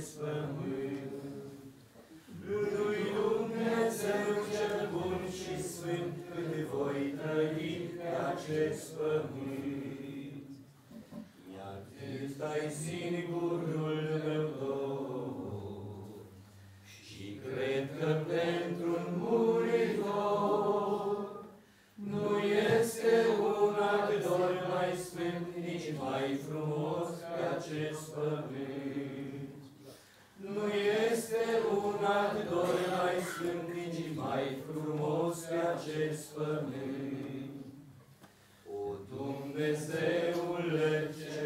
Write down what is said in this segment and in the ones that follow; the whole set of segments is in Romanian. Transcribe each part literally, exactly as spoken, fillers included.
acest pământ. Lui Dumnezeu cel bun și sfânt, cât voi trăi pe acest pământ. Iar tu-i singurul meu dor și cred că pentru-un muritor nu este un actor mai sfânt, nici mai frumos pe acest pământ. Nu este un actor mai sfânt, nici mai frumos pe acest pământ. O Dumnezeule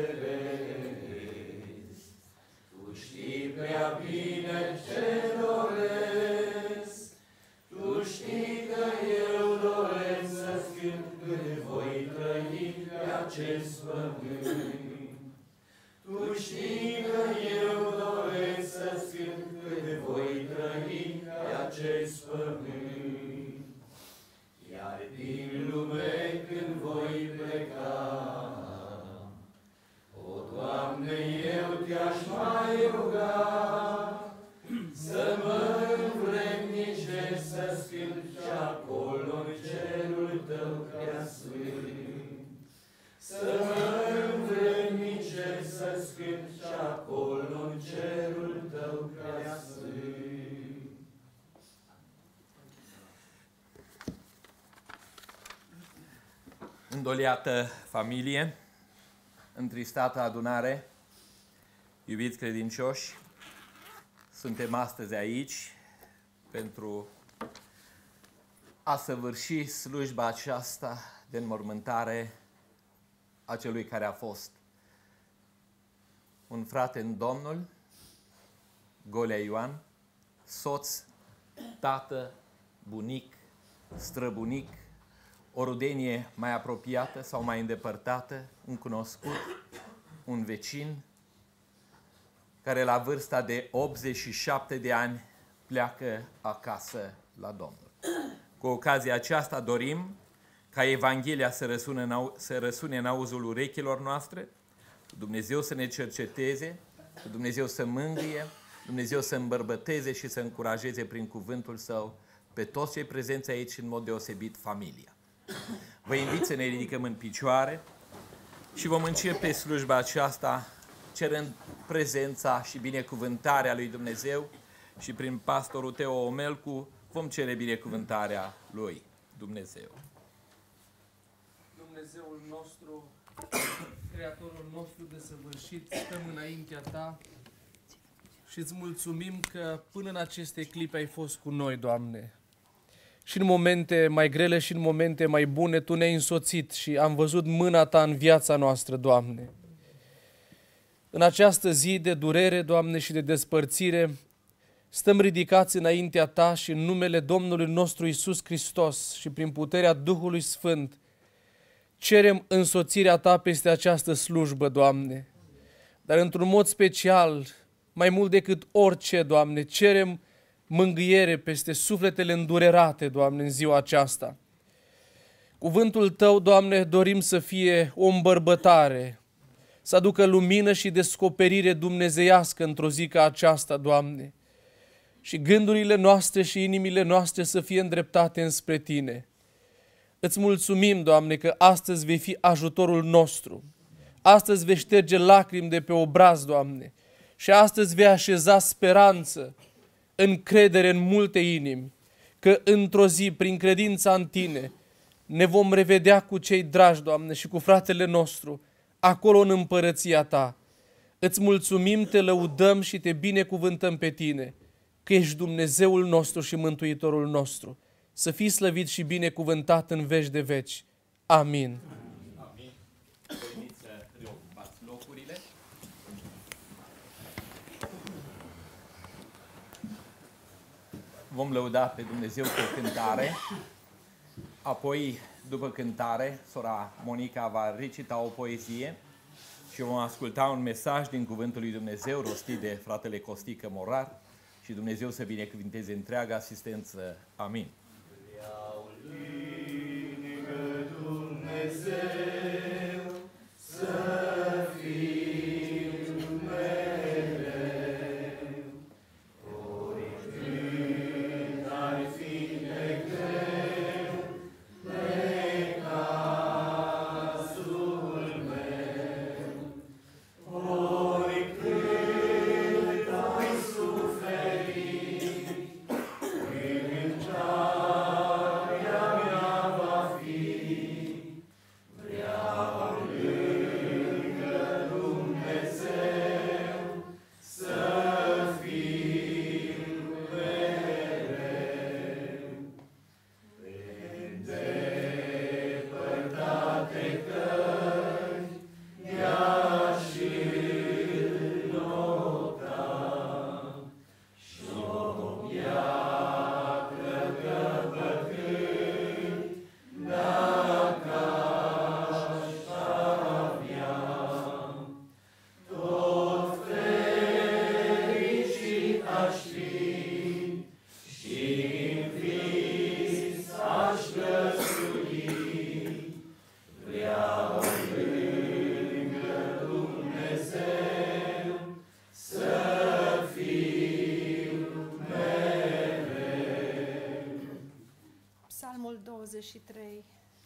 ceresc, Tu știi prea bine ce doresc, Tu știi că eu doresc să-ți cânt cât voi trăi pe acest pământ. Tu știi că eu doresc să-ți cânt cât voi trăi pe acest pământ. Iar din lume când voi pleca, o, Doamne, eu Te-aș mai ruga să mă învrednicești să-ți cânt și acolo în cerul Tău prea sfânt. Să mă învrednicești să-ți cânt și acolo în cerul Tău prea sfânt. Îndoliată familie, întristată adunare, iubiți credincioși, suntem astăzi aici pentru a săvârși slujba aceasta de înmormântare a celui care a fost un frate în Domnul, Golea Ioan, soț, tată, bunic, străbunic, o rudenie mai apropiată sau mai îndepărtată, un cunoscut, un vecin, care la vârsta de optzeci și șapte de ani pleacă acasă la Domnul. Cu ocazia aceasta dorim ca Evanghelia să răsune în, au, să răsune în auzul urechilor noastre, Dumnezeu să ne cerceteze, Dumnezeu să mângâie, Dumnezeu să îmbărbăteze și să încurajeze prin cuvântul Său pe toți cei prezenți aici, în mod deosebit familia. Vă invit să ne ridicăm în picioare și vom începe slujba aceasta cerând prezența și binecuvântarea lui Dumnezeu și prin pastorul Teo Omelcu vom cere binecuvântarea lui Dumnezeu. Dumnezeul nostru, Creatorul nostru desăvârșit, stăm înaintea Ta și îți mulțumim că până în aceste clipe ai fost cu noi, Doamne. Și în momente mai grele și în momente mai bune Tu ne-ai însoțit și am văzut mâna Ta în viața noastră, Doamne. În această zi de durere, Doamne, și de despărțire, stăm ridicați înaintea Ta și în numele Domnului nostru Iisus Hristos și prin puterea Duhului Sfânt, cerem însoțirea Ta peste această slujbă, Doamne. Dar într-un mod special, mai mult decât orice, Doamne, cerem mângâiere peste sufletele îndurerate, Doamne, în ziua aceasta. Cuvântul Tău, Doamne, dorim să fie o îmbărbătare, să aducă lumină și descoperire dumnezeiască într-o zi ca aceasta, Doamne. Și gândurile noastre și inimile noastre să fie îndreptate înspre Tine. Îți mulțumim, Doamne, că astăzi vei fi ajutorul nostru. Astăzi vei șterge lacrimi de pe obraz, Doamne. Și astăzi vei așeza speranță, încredere în multe inimi, că într-o zi, prin credința în Tine, ne vom revedea cu cei dragi, Doamne, și cu fratele nostru, acolo în împărăția Ta. Îți mulțumim, Te lăudăm și Te binecuvântăm pe Tine, că ești Dumnezeul nostru și Mântuitorul nostru. Să fii slăvit și binecuvântat în veci de veci. Amin. Amin. Vă invit să reocupați locurile. Vom lăuda pe Dumnezeu cu o cântare. Apoi, după cântare, sora Monica va recita o poezie și vom asculta un mesaj din Cuvântul lui Dumnezeu rostit de fratele Costică Morar și Dumnezeu să binecuvinteze întreaga asistență. Amin. Dumnezeu să fii mereu douăzeci și trei.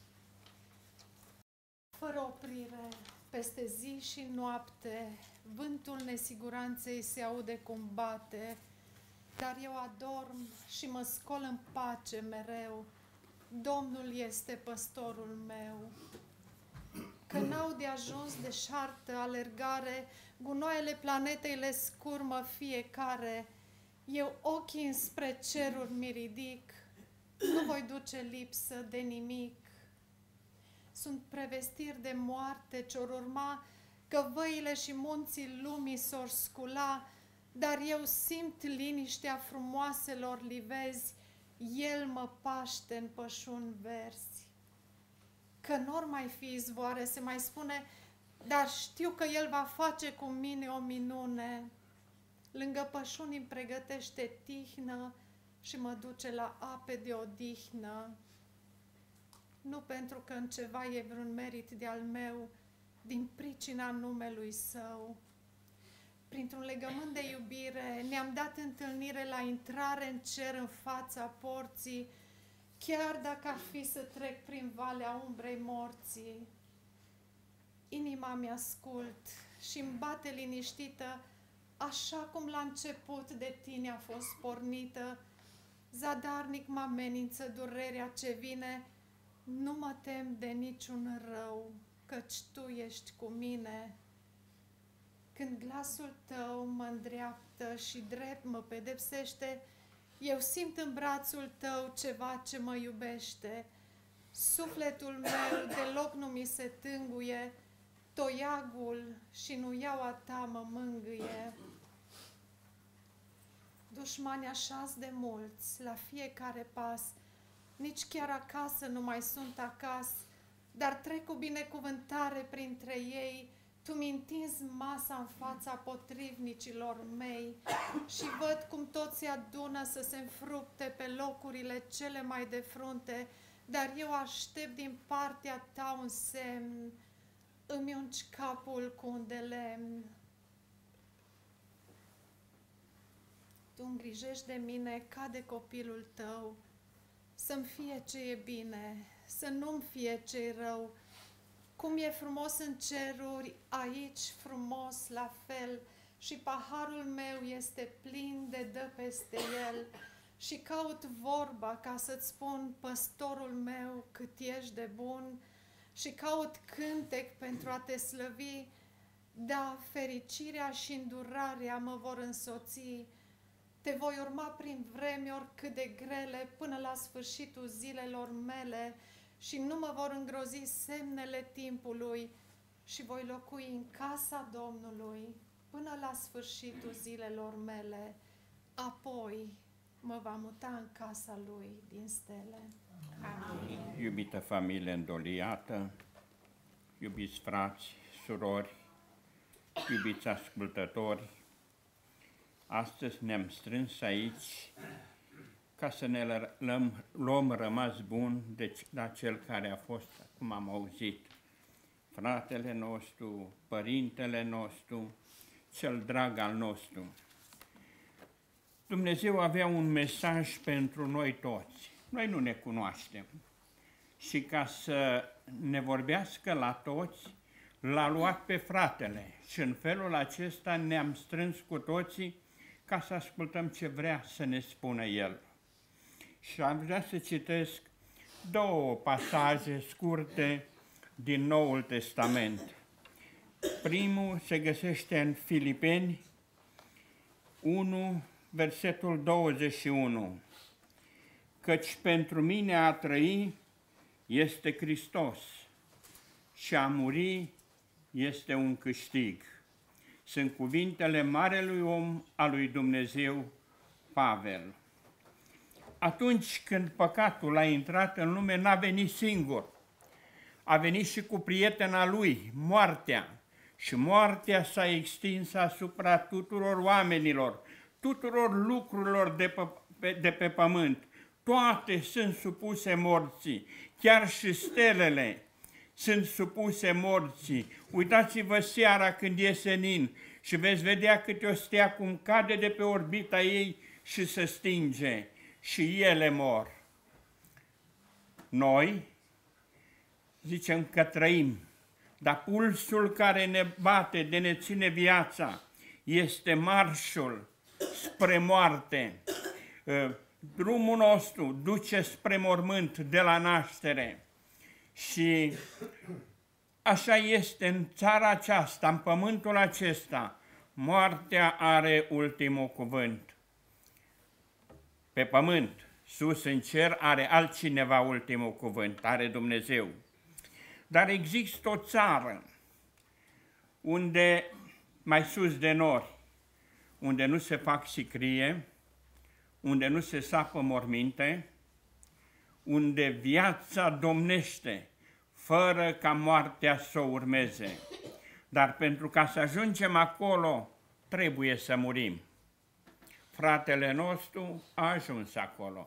Fără oprire, peste zi și noapte, vântul nesiguranței se aude cum bate, dar eu adorm și mă scol în pace mereu. Domnul este păstorul meu. Că n-au de ajuns de șartă alergare, gunoaiele planetei le scurmă fiecare. Eu ochii înspre ceruri mi ridic, nu voi duce lipsă de nimic. Sunt prevestiri de moarte ce-or urma, că văile și munții lumii s-or scula, dar eu simt liniștea frumoaselor livezi, El mă paște în pășuni verzi. Că n-or mai fi izvoare, se mai spune, dar știu că El va face cu mine o minune. Lângă pășuni îmi pregătește tihnă și mă duce la ape de odihnă. Nu pentru că în ceva e vreun merit de-al meu, din pricina numelui Său. Printr-un legământ de iubire ne-am dat întâlnire la intrare în cer în fața porții, chiar dacă ar fi să trec prin valea umbrei morții. Inima mi-ascult și-mi bate liniștită, așa cum la început de tine a fost pornită. Zadarnic mă amenință durerea ce vine, nu mă tem de niciun rău, căci Tu ești cu mine. Când glasul Tău mă îndreaptă și drept mă pedepsește, eu simt în brațul Tău ceva ce mă iubește. Sufletul meu deloc nu mi se tânguie, toiagul și nuiaua Ta mă mângâie. Dușmani așa de mulți, la fiecare pas, nici chiar acasă nu mai sunt acasă, dar trec cu binecuvântare printre ei. Tu mi întinzi masa în fața potrivnicilor mei și văd cum toți se adună să se înfrupte pe locurile cele mai de frunte, dar eu aștept din partea Ta un semn, îmi ungi capul cu un de lemn. Tu îngrijești de mine ca de copilul Tău, să-mi fie ce e bine, să nu-mi fie ce-i rău. Cum e frumos în ceruri, aici frumos la fel, și paharul meu este plin de dă peste el. Și caut vorba ca să-ți spun, păstorul meu, cât ești de bun, și caut cântec pentru a Te slăvi, da, fericirea și îndurarea mă vor însoți. Te voi urma prin vremi oricât de grele, până la sfârșitul zilelor mele, și nu mă vor îngrozi semnele timpului, și voi locui în casa Domnului până la sfârșitul zilelor mele. Apoi mă va muta în casa Lui din stele. Amin. Iubită familie îndoliată, iubiți frați, surori, iubiți ascultători, astăzi ne-am strâns aici ca să ne luăm, luăm rămas bun de la Cel care a fost, cum am auzit, fratele nostru, părintele nostru, cel drag al nostru. Dumnezeu avea un mesaj pentru noi toți. Noi nu ne cunoaștem. Și ca să ne vorbească la toți, l-a luat pe fratele. Și în felul acesta ne-am strâns cu toții ca să ascultăm ce vrea să ne spună El. Și am vrea să citesc două pasaje scurte din Noul Testament. Primul se găsește în Filipeni unu, versetul douăzeci și unu. Căci pentru mine a trăi este Hristos și a muri este un câștig. Sunt cuvintele marelui om al lui Dumnezeu, Pavel. Atunci când păcatul a intrat în lume, n-a venit singur. A venit și cu prietena lui, moartea. Și moartea s-a extins asupra tuturor oamenilor, tuturor lucrurilor de pe, de pe pământ. Toate sunt supuse morții, chiar și stelele sunt supuse morții. Uitați-vă seara când iese nin și veți vedea câte o stea cum cade de pe orbita ei și se stinge și ele mor. Noi zicem că trăim, dar pulsul care ne bate, de ne ține viața, este marșul spre moarte. Drumul nostru duce spre mormânt de la naștere. Și așa este în țara aceasta, în pământul acesta, moartea are ultimul cuvânt. Pe pământ, sus în cer, are altcineva ultimul cuvânt, are Dumnezeu. Dar există o țară unde, mai sus de nori, unde nu se fac sicrie, unde nu se sapă morminte, unde viața domnește, fără ca moartea să o urmeze. Dar pentru ca să ajungem acolo, trebuie să murim. Fratele nostru a ajuns acolo.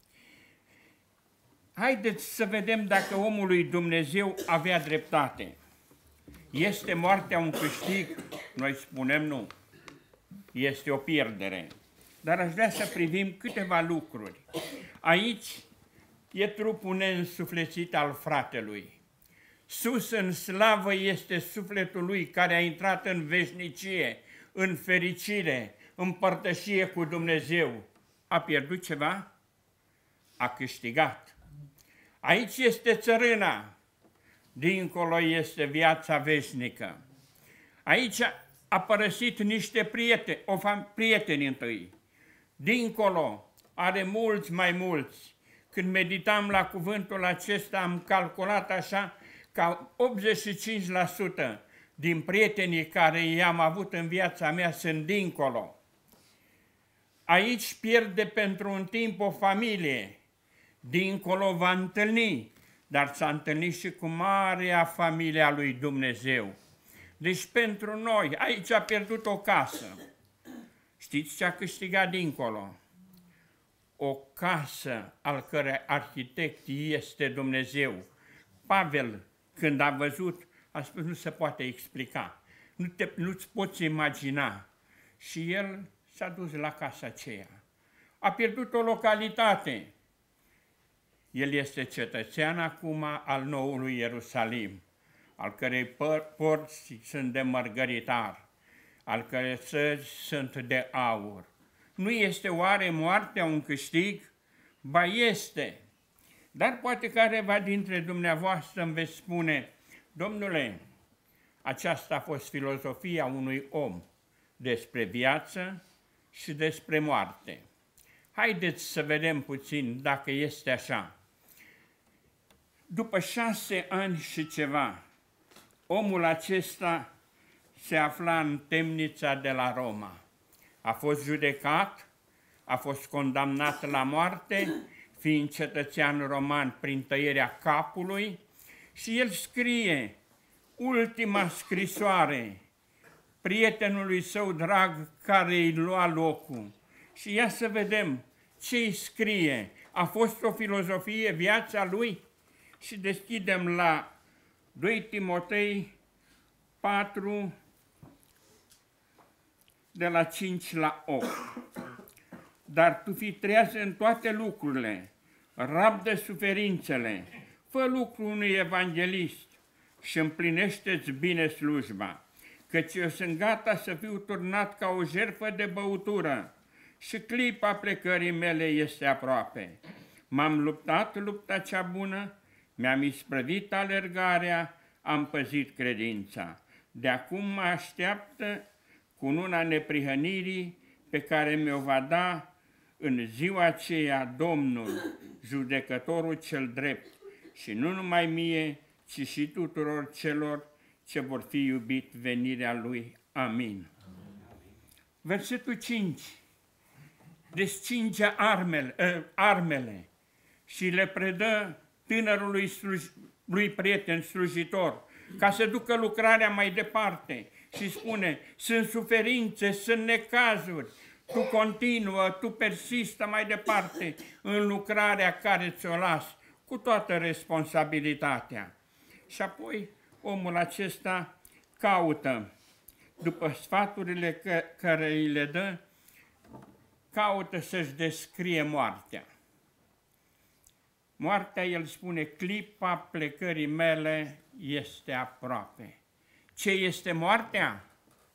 Haideți să vedem dacă omul lui Dumnezeu avea dreptate. Este moartea un câștig? Noi spunem nu. Este o pierdere. Dar aș vrea să privim câteva lucruri. Aici e trupul neînsuflețit al fratelui. Sus în slavă este sufletul lui care a intrat în veșnicie, în fericire, în părtășie cu Dumnezeu. A pierdut ceva? A câștigat. Aici este țărâna, dincolo este viața veșnică. Aici a părăsit niște prieteni, o prieteni întâi. Dincolo are mulți mai mulți. Când meditam la cuvântul acesta, am calculat așa că optzeci și cinci la sută din prietenii care i-am avut în viața mea sunt dincolo. Aici pierde pentru un timp o familie. Dincolo va întâlni, dar s-a întâlnit și cu marea familie a lui Dumnezeu. Deci pentru noi, aici a pierdut o casă. Știți ce a câștigat dincolo? O casă al cărei arhitect este Dumnezeu. Pavel, când a văzut, a spus, nu se poate explica, nu te, nu-ți poți imagina. Și el s-a dus la casa aceea. A pierdut o localitate. El este cetățean acum al noului Ierusalim, al cărei porți sunt de mărgăritar, al cărei țări sunt de aur. Nu este oare moartea un câștig? Ba este. Dar poate careva dintre dumneavoastră îmi veți spune, domnule, aceasta a fost filozofia unui om despre viață și despre moarte. Haideți să vedem puțin dacă este așa. După șase ani și ceva, omul acesta se afla în temnița de la Roma. A fost judecat, a fost condamnat la moarte, fiind cetățean roman prin tăierea capului, și el scrie ultima scrisoare prietenului său drag care îi lua locul. Și ia să vedem ce îi scrie. A fost o filozofie viața lui? Și deschidem la doi Timotei patru, de la cinci la opt. Dar tu fii treaz în toate lucrurile, rabdă suferințele, fă lucru unui evanghelist și împlinește-ți bine slujba, căci eu sunt gata să fiu turnat ca o jertfă de băutură și clipa plecării mele este aproape. M-am luptat lupta cea bună, mi-am isprăvit alergarea, am păzit credința. De acum mă așteaptă cununa neprihănirii pe care mi-o va da în ziua aceea Domnul, judecătorul cel drept, și nu numai mie, ci și tuturor celor ce vor fi iubit venirea Lui. Amin. Versetul cinci. Descinge armele, uh, armele și le predă tânărului sluj, lui prieten slujitor, ca să ducă lucrarea mai departe. Și spune, sunt suferințe, sunt necazuri, tu continuă, tu persistă mai departe în lucrarea care ți-o las, cu toată responsabilitatea. Și apoi omul acesta caută, după sfaturile că, care îi le dă, caută să-și descrie moartea. Moartea, el spune, clipa plecării mele este aproape. Ce este moartea?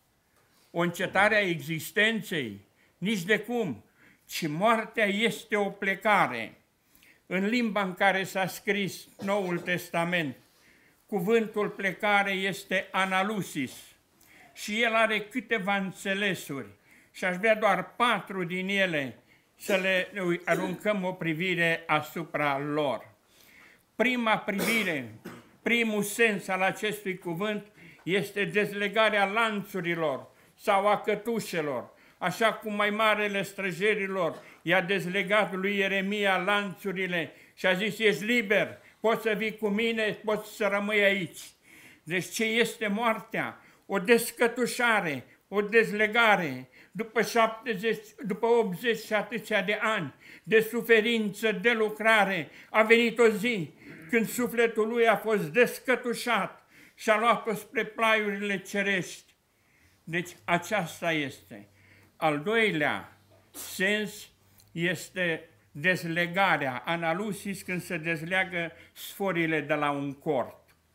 O încetare a existenței? Nici de cum, ci moartea este o plecare. În limba în care s-a scris Noul Testament, cuvântul plecare este analusis și el are câteva înțelesuri și aș vrea doar patru din ele să le aruncăm o privire asupra lor. Prima privire, primul sens al acestui cuvânt este dezlegarea lanțurilor sau a cătușelor, așa cum mai marele străjerilor i-a dezlegat lui Ieremia lanțurile și a zis, ești liber, poți să vii cu mine, poți să rămâi aici. Deci ce este moartea? O descătușare, o dezlegare, după, șaptezeci, după optzeci și atâția de ani de suferință, de lucrare, a venit o zi când sufletul lui a fost descătușat și a luat-o spre plaiurile cerești. Deci aceasta este. Al doilea sens este dezlegarea, analusis, când se dezleagă sforile de la un cort.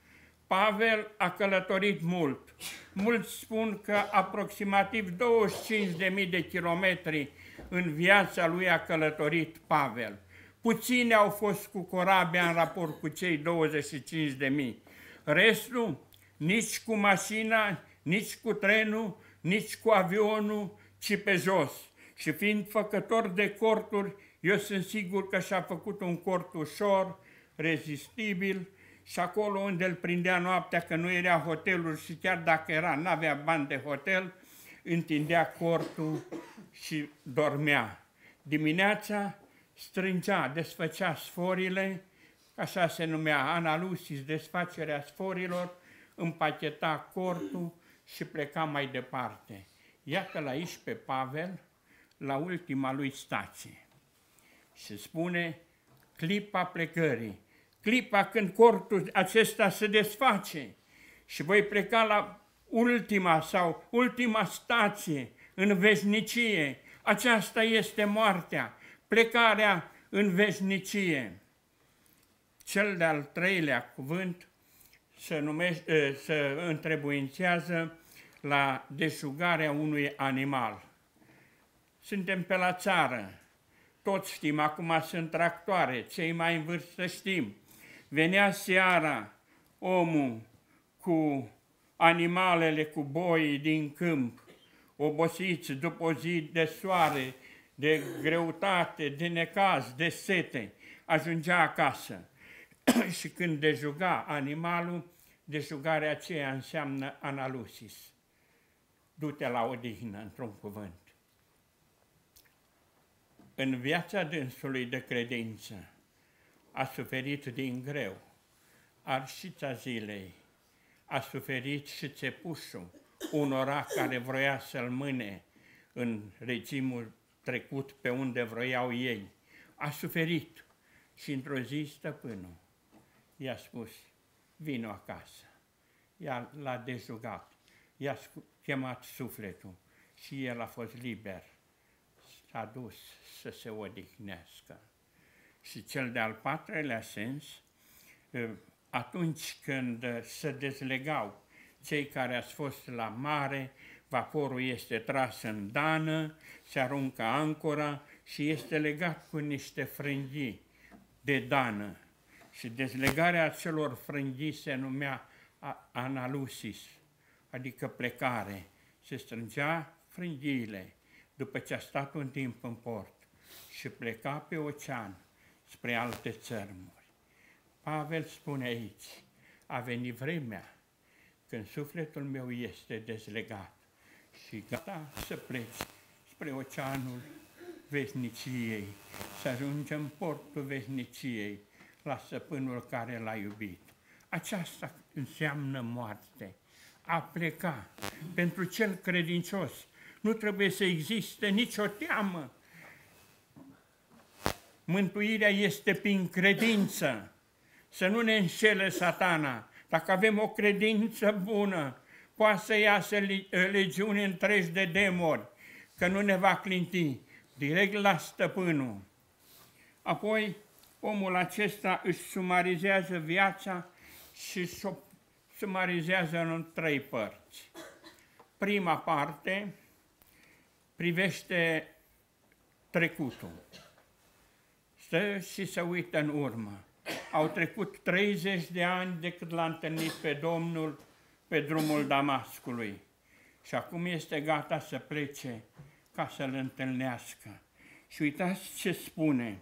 Pavel a călătorit mult. Mulți spun că aproximativ douăzeci și cinci de mii de kilometri în viața lui a călătorit Pavel. Puțini au fost cu corabia în raport cu cei douăzeci și cinci de mii. Restul, nici cu mașina, nici cu trenul, nici cu avionul, ci pe jos. Și fiind făcător de corturi, eu sunt sigur că și-a făcut un cort ușor, rezistibil, și acolo unde îl prindea noaptea, că nu era hotelul și chiar dacă era, n-avea bani de hotel, întindea cortul și dormea. Dimineața strângea, desfăcea sforile, așa se numea analusis, desfacerea sforilor, împacheta cortul și pleca mai departe. Iată-l aici pe Pavel, la ultima lui stație. Și spune clipa plecării, clipa când cortul acesta se desface și voi pleca la ultima sau ultima stație în veșnicie. Aceasta este moartea, plecarea în veșnicie. Cel de-al treilea cuvânt se, numește, se întrebuințează la deșugarea unui animal. Suntem pe la țară, toți știm, acum sunt tractoare, cei mai în vârstă știm. Venea seara omul cu animalele, cu boii din câmp, obosiți după o zi de soare, de greutate, de necaz, de sete, ajungea acasă. Și când dejuga animalul, dejugarea aceea înseamnă analusis. Du-te la odihnă, într-un cuvânt. În viața dânsului de credință a suferit din greu, arșița zilei, a suferit și țepușul unora care vroia să-l mâne în regimul trecut pe unde vroiau ei. A suferit și într-o zi stăpânul i-a spus, vino acasă. I-a, l-a dejugat, i-a chemat sufletul și el a fost liber. S-a dus să se odihnească. Și cel de-al patrulea sens, atunci când se dezlegau cei care ați fost la mare, vaporul este tras în dană, se aruncă ancora și este legat cu niște frânghii de dană. Și dezlegarea acelor frânghii se numea analusis, adică plecare. Se strângea frânghiile după ce a stat un timp în port și pleca pe ocean spre alte țărmuri. Pavel spune aici, a venit vremea când sufletul meu este dezlegat și gata să pleci spre oceanul veșniciei, să ajungi în portul veșniciei, la stăpânul care l-a iubit. Aceasta înseamnă moarte, a pleca. Pentru cel credincios nu trebuie să existe nicio teamă. Mântuirea este prin credință. Să nu ne înșele Satana. Dacă avem o credință bună, poate să iasă legiuni întregi de demoni, că nu ne va clinti direct la stăpânul. Apoi, omul acesta își sumarizează viața și o sumarizează în trei părți. Prima parte privește trecutul. Stă și se uită în urmă. Au trecut treizeci de ani de când l-a întâlnit pe Domnul pe drumul Damascului. Și acum este gata să plece ca să-L întâlnească. Și uitați ce spune.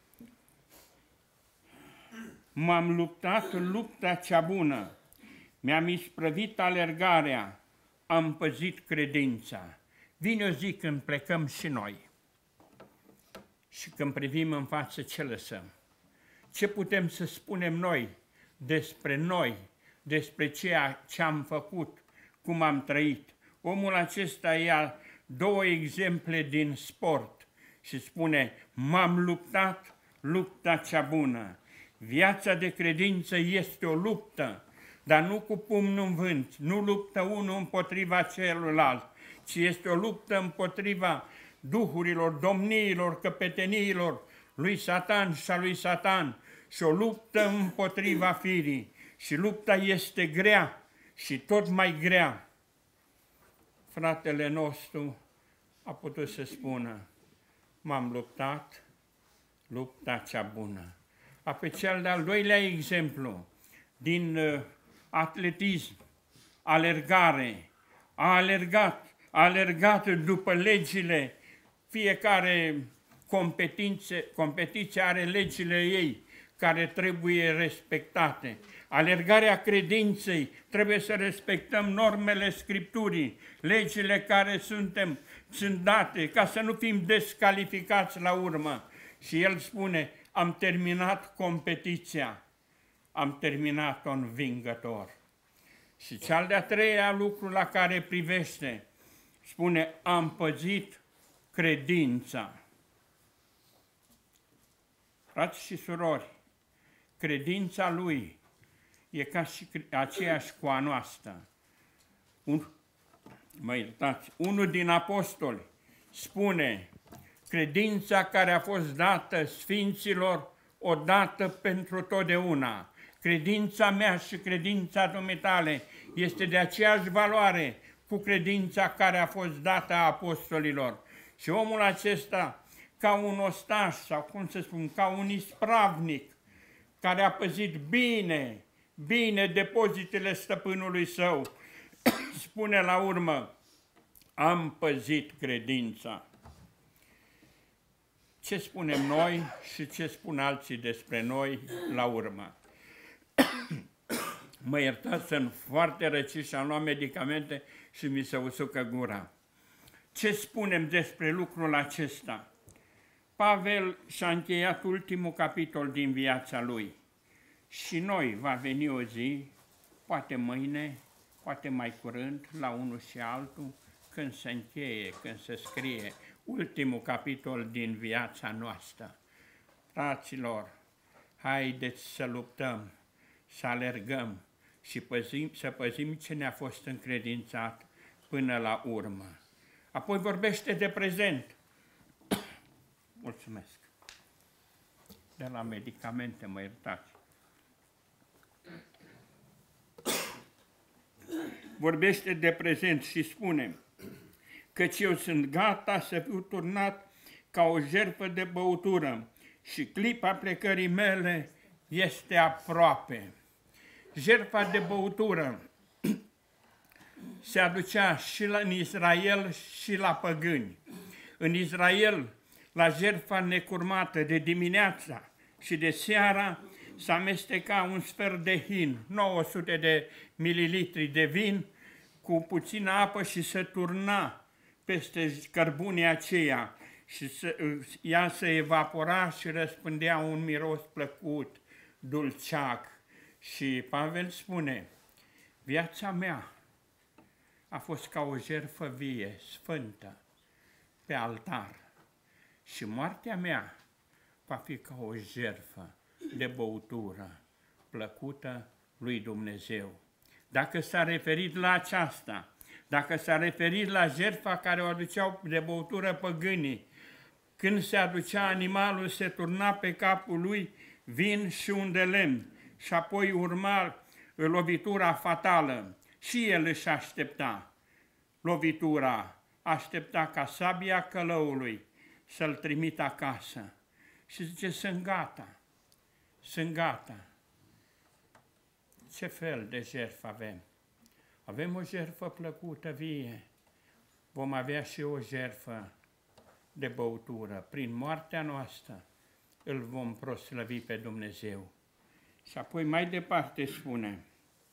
M-am luptat lupta cea bună, mi-am isprăvit alergarea, am păzit credința. Vine o zi când plecăm și noi și când privim în față, ce lăsăm? Ce putem să spunem noi despre noi, despre ceea ce am făcut, cum am trăit? Omul acesta ia două exemple din sport și spune, m-am luptat lupta cea bună. Viața de credință este o luptă, dar nu cu pumnul în vânt, nu luptă unul împotriva celuilalt, ci este o luptă împotriva duhurilor, domniilor, căpeteniilor lui Satan și a lui Satan și o luptă împotriva firii. Și lupta este grea și tot mai grea. Fratele nostru a putut să spună, m-am luptat lupta cea bună. Apoi cel de-al doilea exemplu, din uh, atletism, alergare, a alergat, a alergat după legile, fiecare competiție, competiție are legile ei care trebuie respectate. Alergarea credinței, trebuie să respectăm normele Scripturii, legile care suntem, sunt date, ca să nu fim descalificați la urmă. Și el spune, am terminat competiția, am terminat-o învingător. Și cel de-a treia lucru la care privește, spune, am păzit credința. Frați și surori, credința lui e ca și aceeași cu a noastră. Un, mă iertați, unul din apostoli spune, credința care a fost dată sfinților odată pentru totdeauna. Credința mea și credința dumitale este de aceeași valoare cu credința care a fost dată a apostolilor. Și omul acesta, ca un ostaș sau cum să spun, ca un ispravnic, care a păzit bine, bine depozitele stăpânului său, spune la urmă, am păzit credința. Ce spunem noi și ce spun alții despre noi la urmă? Mă iertați, sunt foarte răcit și am luat medicamente și mi se usucă gura. Ce spunem despre lucrul acesta? Pavel și-a încheiat ultimul capitol din viața lui. Și noi va veni o zi, poate mâine, poate mai curând, la unul și altul, când se încheie, când se scrie ultimul capitol din viața noastră. Fraților, haideți să luptăm, să alergăm și păzim, să păzim ce ne-a fost încredințat până la urmă. Apoi vorbește de prezent. Mulțumesc. De la medicamente, mă iertați. Vorbește de prezent și spune, căci eu sunt gata să fiu turnat ca o jertfă de băutură și clipa plecării mele este aproape. Jertfa de băutură se aducea și la, în Israel și la păgâni. În Israel, la jertfa necurmată de dimineața și de seara, se amesteca un sfert de hin, nouă sute de mililitri de vin, cu puțină apă și se turna peste cărbunii aceia și se, ea se evapora și răspândea un miros plăcut, dulceac. Și Pavel spune, viața mea a fost ca o jertfă vie, sfântă, pe altar. Și moartea mea va fi ca o jertfă de băutură plăcută lui Dumnezeu. Dacă s-a referit la aceasta, dacă s-a referit la jertfa care o aduceau de băutură păgânii, când se aducea animalul, se turna pe capul lui vin și un de lemn și apoi urma lovitura fatală. Și el își aștepta lovitura, aștepta ca sabia călăului să-l trimită acasă. Și zice, sunt gata, sunt gata. Ce fel de jertfă avem? Avem o jertfă plăcută, vie. Vom avea și o jertfă de băutură. Prin moartea noastră îl vom proslăvi pe Dumnezeu. Și apoi mai departe spune,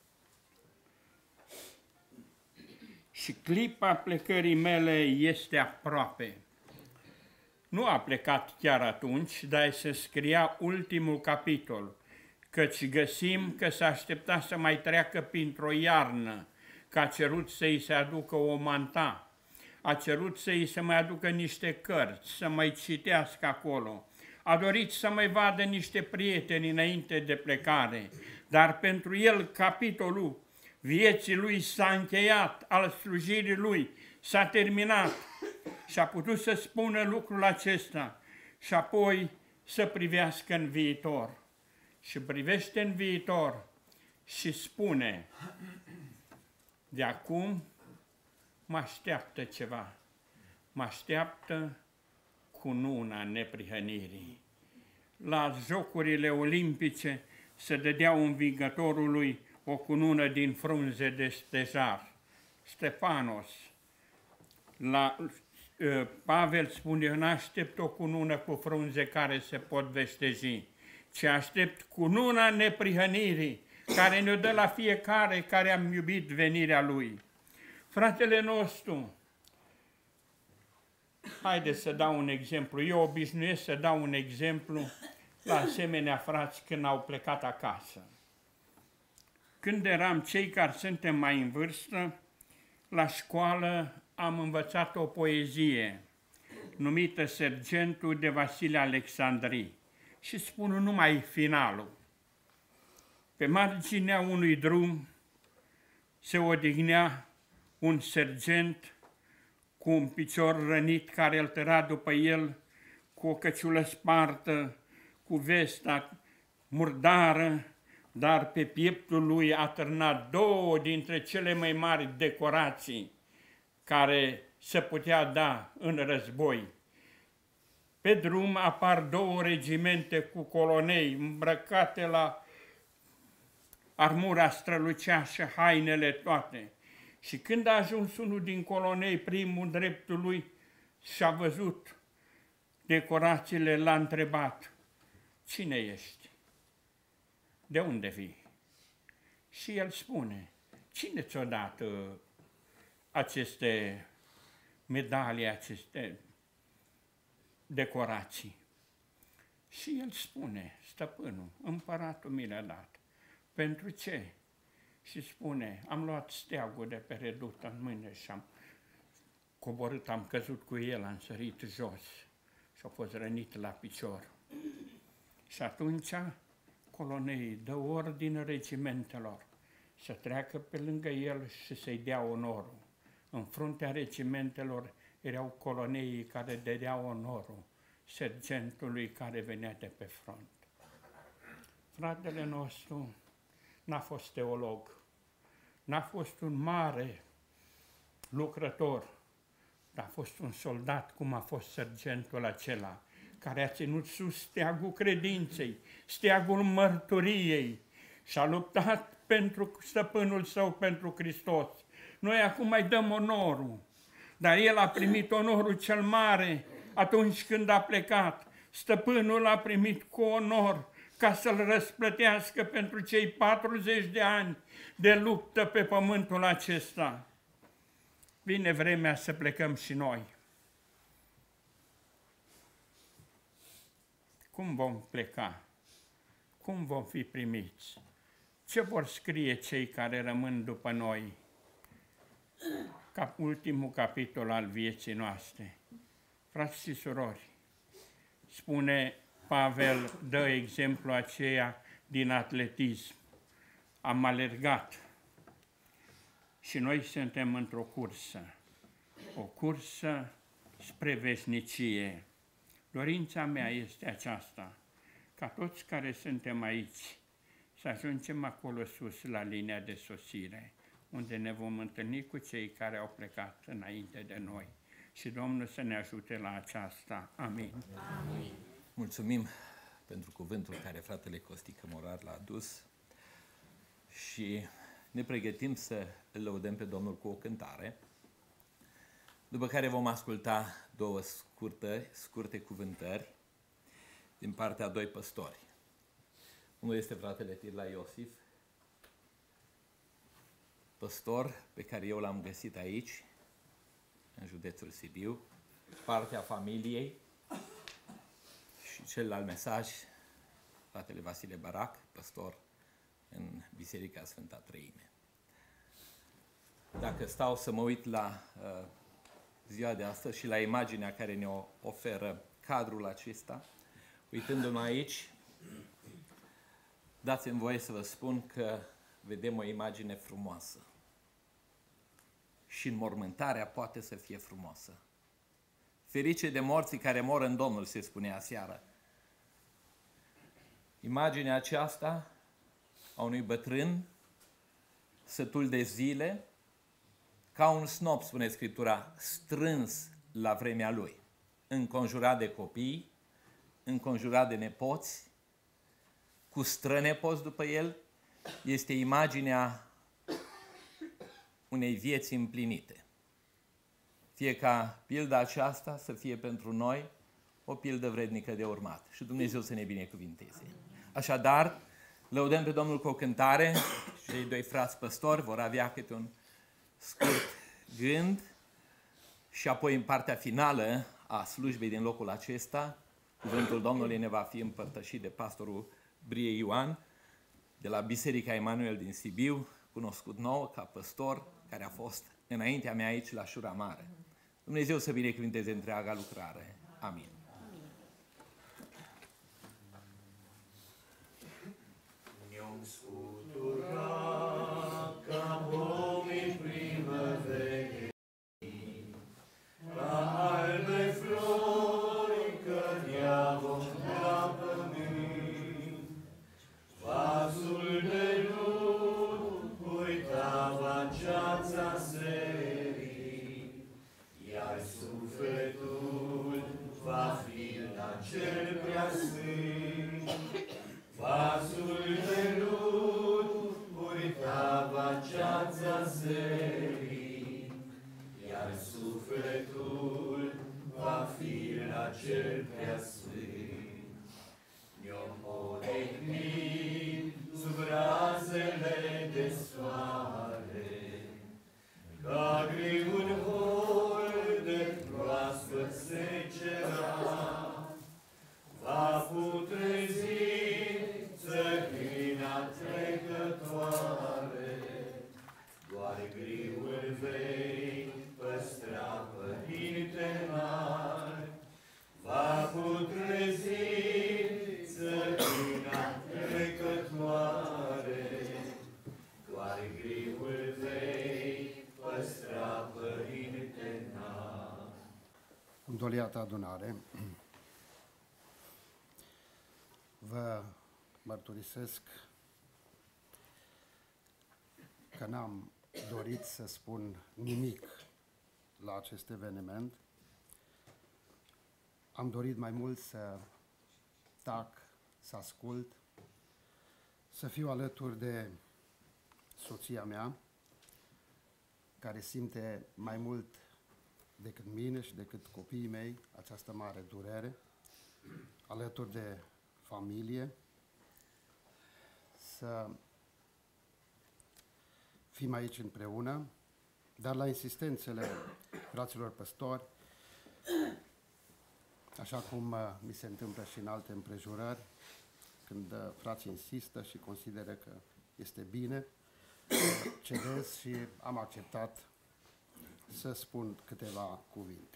și clipa plecării mele este aproape. Nu a plecat chiar atunci, dar se scria ultimul capitol, căci găsim că s-a așteptat să mai treacă printr-o iarnă, că a cerut să-i se aducă o manta, a cerut să-i se mai aducă niște cărți, să mai citească acolo, a dorit să mai vadă niște prieteni înainte de plecare, dar pentru el capitolul vieții lui s-a încheiat, al slujirii lui s-a terminat și a putut să spună lucrul acesta și apoi să privească în viitor. Și privește în viitor și spune, de acum mă așteaptă ceva, mă așteaptă cununa neprihănirii. La Jocurile Olimpice se dădeau învingătorului o cunună din frunze de stejar, Stefanos. La uh, Pavel spune, eu n-aștept o cunună cu frunze care se pot veșteji, ci aștept cununa neprihănirii, care ne-o dă la fiecare care am iubit venirea Lui. Fratele nostru, haideți să dau un exemplu. Eu obișnuiesc să dau un exemplu la asemenea frați când au plecat acasă. Când eram cei care suntem mai în vârstă, la școală am învățat o poezie numită Sergentul de Vasile Alexandrii și spun numai finalul. Pe marginea unui drum se odihnea un sergent cu un picior rănit care îl tăra după el, cu o căciulă spartă, cu vesta murdară, dar pe pieptul lui a târnat două dintre cele mai mari decorații care se putea da în război. Pe drum apar două regimente cu colonei îmbrăcate la armura străluceașă, hainele toate. Și când a ajuns unul din colonei, primul în dreptul lui, și-a văzut decorațiile, l-a întrebat, cine ești? De unde vii? Și el spune, cine ți-a dat uh, aceste medalii, aceste decorații? Și el spune, stăpânul, împăratul mi le-a dat. Pentru ce? Și spune, am luat steagul de pe redută în mâine și am coborât, am căzut cu el, am sărit jos și a fost rănit la picior. Și atunci colonei dă ordine regimentelor să treacă pe lângă el și să-i dea onorul. În fruntea regimentelor erau coloneii care dădeau onorul sergentului care venea de pe front. Fratele nostru n-a fost teolog, n-a fost un mare lucrător, dar a fost un soldat cum a fost sergentul acela, care a ținut sus steagul credinței, steagul mărturiei și a luptat pentru stăpânul său, pentru Hristos. Noi acum mai dăm onorul, dar el a primit onorul cel mare atunci când a plecat. Stăpânul a primit cu onor ca să-l răsplătească pentru cei patruzeci de ani de luptă pe pământul acesta. Vine vremea să plecăm și noi. Cum vom pleca? Cum vom fi primiți? Ce vor scrie cei care rămân după noi? Ca ultimul capitol al vieții noastre. Frați și surori, spune Pavel, dă exemplu aceea din atletism. Am alergat și noi suntem într-o cursă, o cursă spre veșnicie. Dorința mea este aceasta, ca toți care suntem aici să ajungem acolo sus la linia de sosire, unde ne vom întâlni cu cei care au plecat înainte de noi. Și Domnul să ne ajute la aceasta. Amin. Amin. Mulțumim pentru cuvântul care fratele Costică Morar l-a adus și ne pregătim să îl lăudăm pe Domnul cu o cântare, după care vom asculta două scurte, scurte cuvântări din partea a doi păstori. Unul este fratele Tirla Iosif, păstor pe care eu l-am găsit aici, în județul Sibiu, partea familiei, și celălalt mesaj, fratele Vasile Barac, păstor în Biserica Sfânta Treime. Dacă stau să mă uit la uh, ziua de astăzi și la imaginea care ne oferă cadrul acesta, uitându-mă aici, dați-mi voie să vă spun că vedem o imagine frumoasă. Și înmormântarea poate să fie frumoasă. Ferice de morții care mor în Domnul, se spunea aseară. Imaginea aceasta a unui bătrân sătul de zile, ca un snop, spune Scriptura, strâns la vremea lui, înconjurat de copii, înconjurat de nepoți, cu strănepoți după el, este imaginea unei vieți împlinite. Fie ca pilda aceasta să fie pentru noi o pildă vrednică de urmat și Dumnezeu să ne binecuvinteze. Așadar, lăudăm pe Domnul cu o cântare. Cei doi frați păstori vor avea câte un scurt gând și apoi în partea finală a slujbei din locul acesta, cuvântul Domnului ne va fi împărtășit de pastorul Brie Ioan de la Biserica Emanuel din Sibiu, cunoscut nou ca păstor, care a fost înaintea mea aici la Șura Mare. Dumnezeu să binecuvinteze întreaga lucrare. Amin. Ne-om scutura ca pomii primăverii, ca albe flori cădea vom la pământ. Vasul de lut uitava ceața serii, iar sufletul va fi la cel preasfânt. Vasul de lut uitava ceața serii, iar sufletul va fi la cel preasfânt. Ne-om odihnit sub razele de soare, ca grâu în hol de proaspăt secera, va putrezi țărina trecătoare, doar griul vei păstra părinte mari. Va putrezi țărina trecătoare, doar griul vei păstra părinte mari. Îndoliată adunare, vă mărturisesc că n-am dorit să spun nimic la acest eveniment. Am dorit mai mult să tac, să ascult, să fiu alături de soția mea, care simte mai mult decât mine și decât copiii mei această mare durere, alături de familie, să fim aici împreună, dar la insistențele fraților păstori, așa cum uh, mi se întâmplă și în alte împrejurări, când uh, frații insistă și consideră că este bine, uh, cedez și am acceptat să spun câteva cuvinte.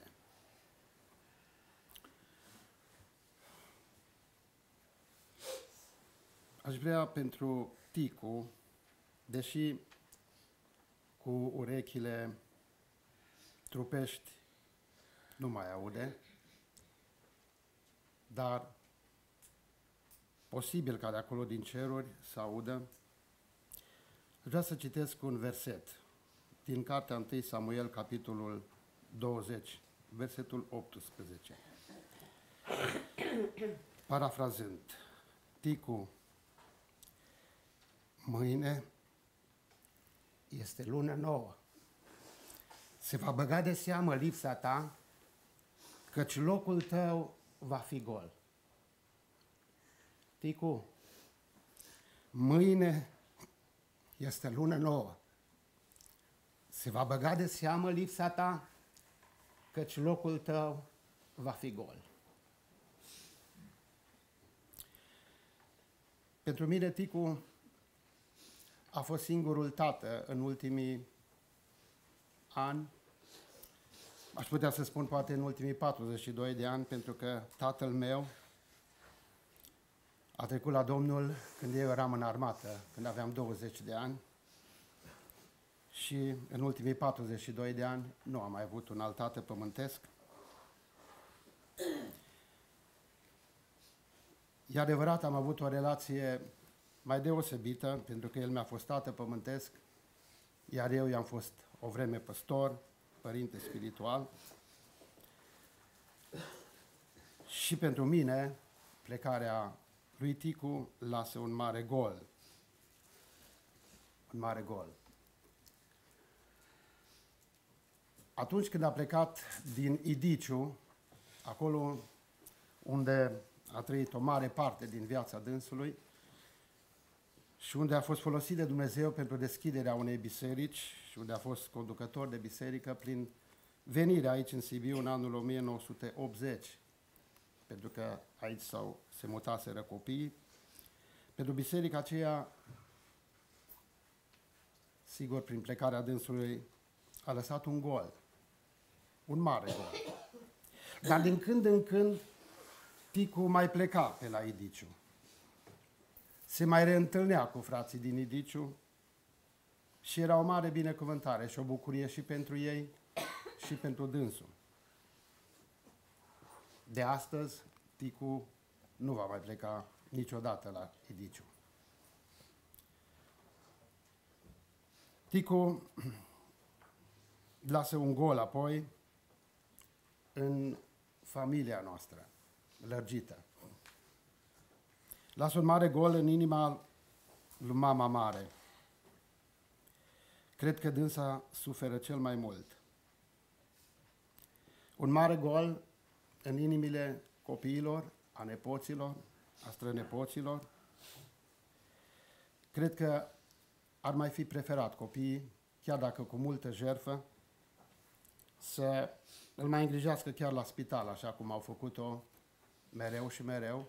Aș vrea pentru Ticu, deși cu urechile trupești nu mai aude, dar posibil ca de acolo din ceruri să audă, vreau să citesc un verset din cartea întâi Samuel, capitolul douăzeci, versetul optsprezece. Parafrazând, Ticu, mâine este lună nouă. Se va băga de seamă lipsa ta, căci locul tău va fi gol. Ticu, mâine este lună nouă. Se va băga de seamă lipsa ta, căci locul tău va fi gol. Pentru mine, Ticu a fost singurul tată în ultimii ani, aș putea să spun poate în ultimii patruzeci și doi de ani, pentru că tatăl meu a trecut la Domnul când eu eram în armată, când aveam douăzeci de ani, și în ultimii patruzeci și doi de ani nu am mai avut un alt tată pământesc. E adevărat, am avut o relație mai deosebită, pentru că el mi-a fost tată pământesc, iar eu i-am fost o vreme păstor, părinte spiritual. Și pentru mine, plecarea lui Ticu lasă un mare gol. Un mare gol. Atunci când a plecat din Idiciu, acolo unde a trăit o mare parte din viața dânsului și unde a fost folosit de Dumnezeu pentru deschiderea unei biserici și unde a fost conducător de biserică prin venirea aici în Sibiu în anul o mie nouă sute optzeci, pentru că aici s-au, se mutaseră copiii. Pentru biserica aceea, sigur, prin plecarea dânsului, a lăsat un gol, un mare gol. Dar din când în când, Ticu mai pleca pe la Idiciu. Se mai reîntâlnea cu frații din Idiciu și era o mare binecuvântare și o bucurie și pentru ei și pentru dânsul. De astăzi, Ticu nu va mai pleca niciodată la Idiciu. Ticu lasă un gol apoi în familia noastră lărgită. Lasă un mare gol în inima lui mama mare. Cred că dânsa suferă cel mai mult. Un mare gol în inimile copiilor, a nepoților, a strănepoților. Cred că ar mai fi preferat copiii, chiar dacă cu multă jertfă, să îl mai îngrijească chiar la spital, așa cum au făcut-o mereu și mereu.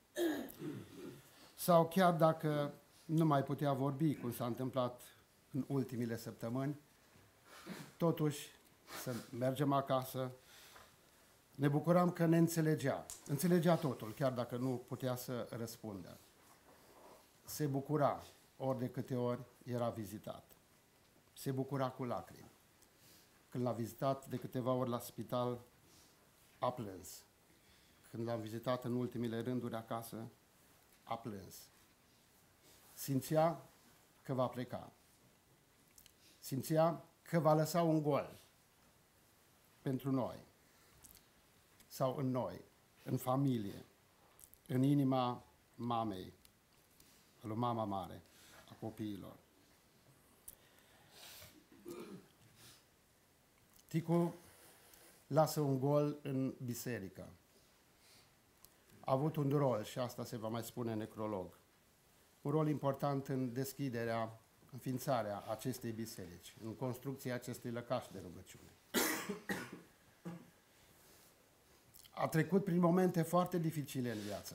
Sau chiar dacă nu mai putea vorbi, cum s-a întâmplat în ultimile săptămâni, totuși să mergem acasă. Ne bucuram că ne înțelegea. Înțelegea totul, chiar dacă nu putea să răspundă. Se bucura ori de câte ori era vizitat. Se bucura cu lacrimi. Când l-a vizitat de câteva ori la spital, a plâns. Când l-am vizitat în ultimile rânduri acasă, a plâns. Simțea că va pleca. Simțea că va lăsa un gol pentru noi, sau în noi, în familie, în inima mamei, lui mama mare, a copiilor. Ticu lasă un gol în biserică. A avut un rol, și asta se va mai spune în necrolog, un rol important în deschiderea, înființarea acestei biserici, în construcția acestui lăcaș de rugăciune. A trecut prin momente foarte dificile în viață.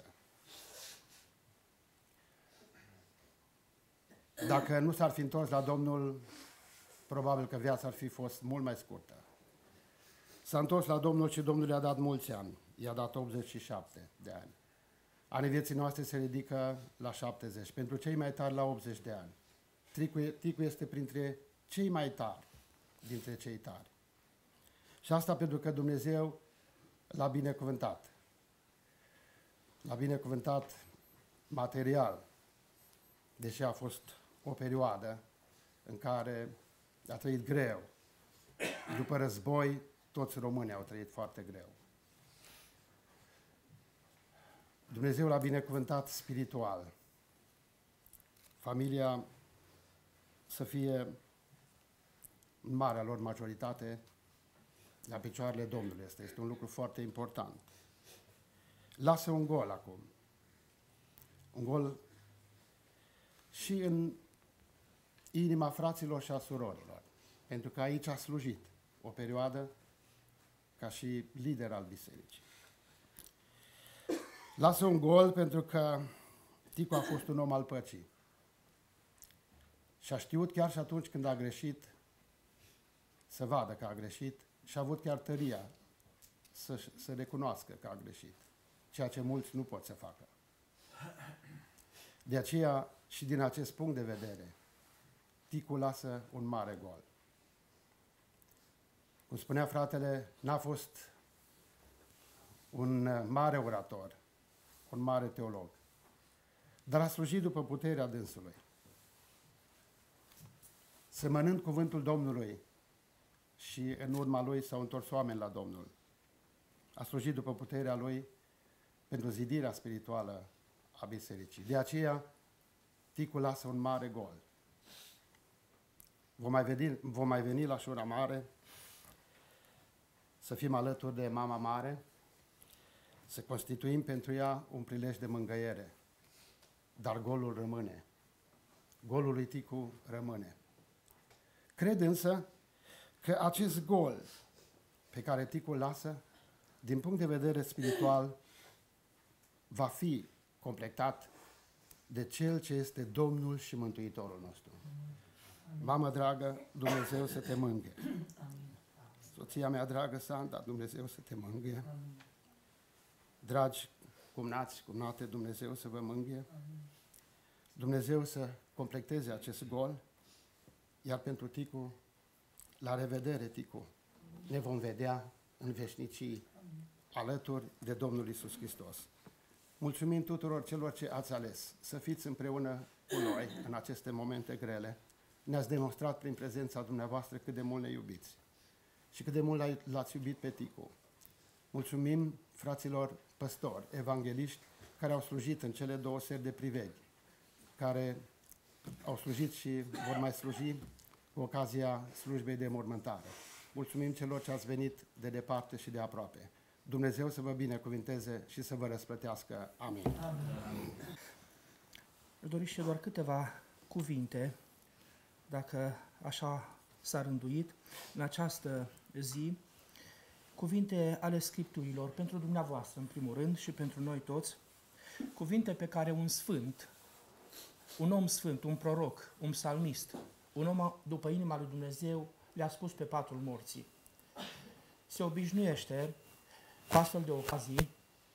Dacă nu s-ar fi întors la Domnul, probabil că viața ar fi fost mult mai scurtă. S-a întors la Domnul și Domnul i-a dat mulți ani. I-a dat optzeci și șapte de ani. Anii vieții noastre se ridică la șaptezeci. Pentru cei mai tari, la optzeci de ani. Ticu este printre cei mai tari dintre cei tari. Și asta pentru că Dumnezeu l-a binecuvântat. L-a binecuvântat material, deși a fost o perioadă în care a trăit greu. După război, toți românii au trăit foarte greu. Dumnezeu l-a binecuvântat spiritual. Familia să fie în marea lor majoritate la picioarele Domnului. Este, este un lucru foarte important. Lasă un gol acum. Un gol și în inima fraților și a surorilor. Pentru că aici a slujit o perioadă ca și lider al bisericii. Lasă un gol pentru că Ticu a fost un om al păcii. Și a știut chiar și atunci când a greșit să vadă că a greșit și a avut chiar tăria să, să recunoască că a greșit. Ceea ce mulți nu pot să facă. De aceea și din acest punct de vedere, Ticu lasă un mare gol. Cum spunea fratele, n-a fost un mare orator, un mare teolog, dar a slujit după puterea dânsului. Semănând cuvântul Domnului și în urma lui s-au întors oameni la Domnul. A slujit după puterea lui pentru zidirea spirituală a bisericii. De aceea, Ticu lasă un mare gol. Vom mai veni, vom mai veni la Șura Mare, să fim alături de Mama Mare, să constituim pentru ea un prilej de mângâiere. Dar golul rămâne. Golul lui Ticu rămâne. Cred însă că acest gol pe care Ticu îl lasă, din punct de vedere spiritual, va fi completat de Cel ce este Domnul și Mântuitorul nostru. Mamă dragă, Dumnezeu să te mângâie. Soția mea dragă, Sanda, Dumnezeu să te mângâie. Dragi cumnați, cumnate, Dumnezeu să vă mângâie. Dumnezeu să completeze acest gol, iar pentru Ticu, la revedere, Ticu, ne vom vedea în veșnicii alături de Domnul Iisus Hristos. Mulțumim tuturor celor ce ați ales să fiți împreună cu noi în aceste momente grele. Ne-ați demonstrat prin prezența dumneavoastră cât de mult ne iubiți și cât de mult l-ați iubit pe Ticu. Mulțumim fraților păstori, evangeliști, care au slujit în cele două seri de priveghi, care au slujit și vor mai sluji cu ocazia slujbei de mormântare. Mulțumim celor ce ați venit de departe și de aproape. Dumnezeu să vă binecuvinteze și să vă răsplătească. Amin. Amin. Îl dori și doar câteva cuvinte, dacă așa s-a rânduit, în această zi, cuvinte ale Scripturilor pentru dumneavoastră, în primul rând, și pentru noi toți, cuvinte pe care un sfânt, un om sfânt, un proroc, un psalmist, un om după inima lui Dumnezeu le-a spus pe patul morții. Se obișnuiește cu astfel de ocazii,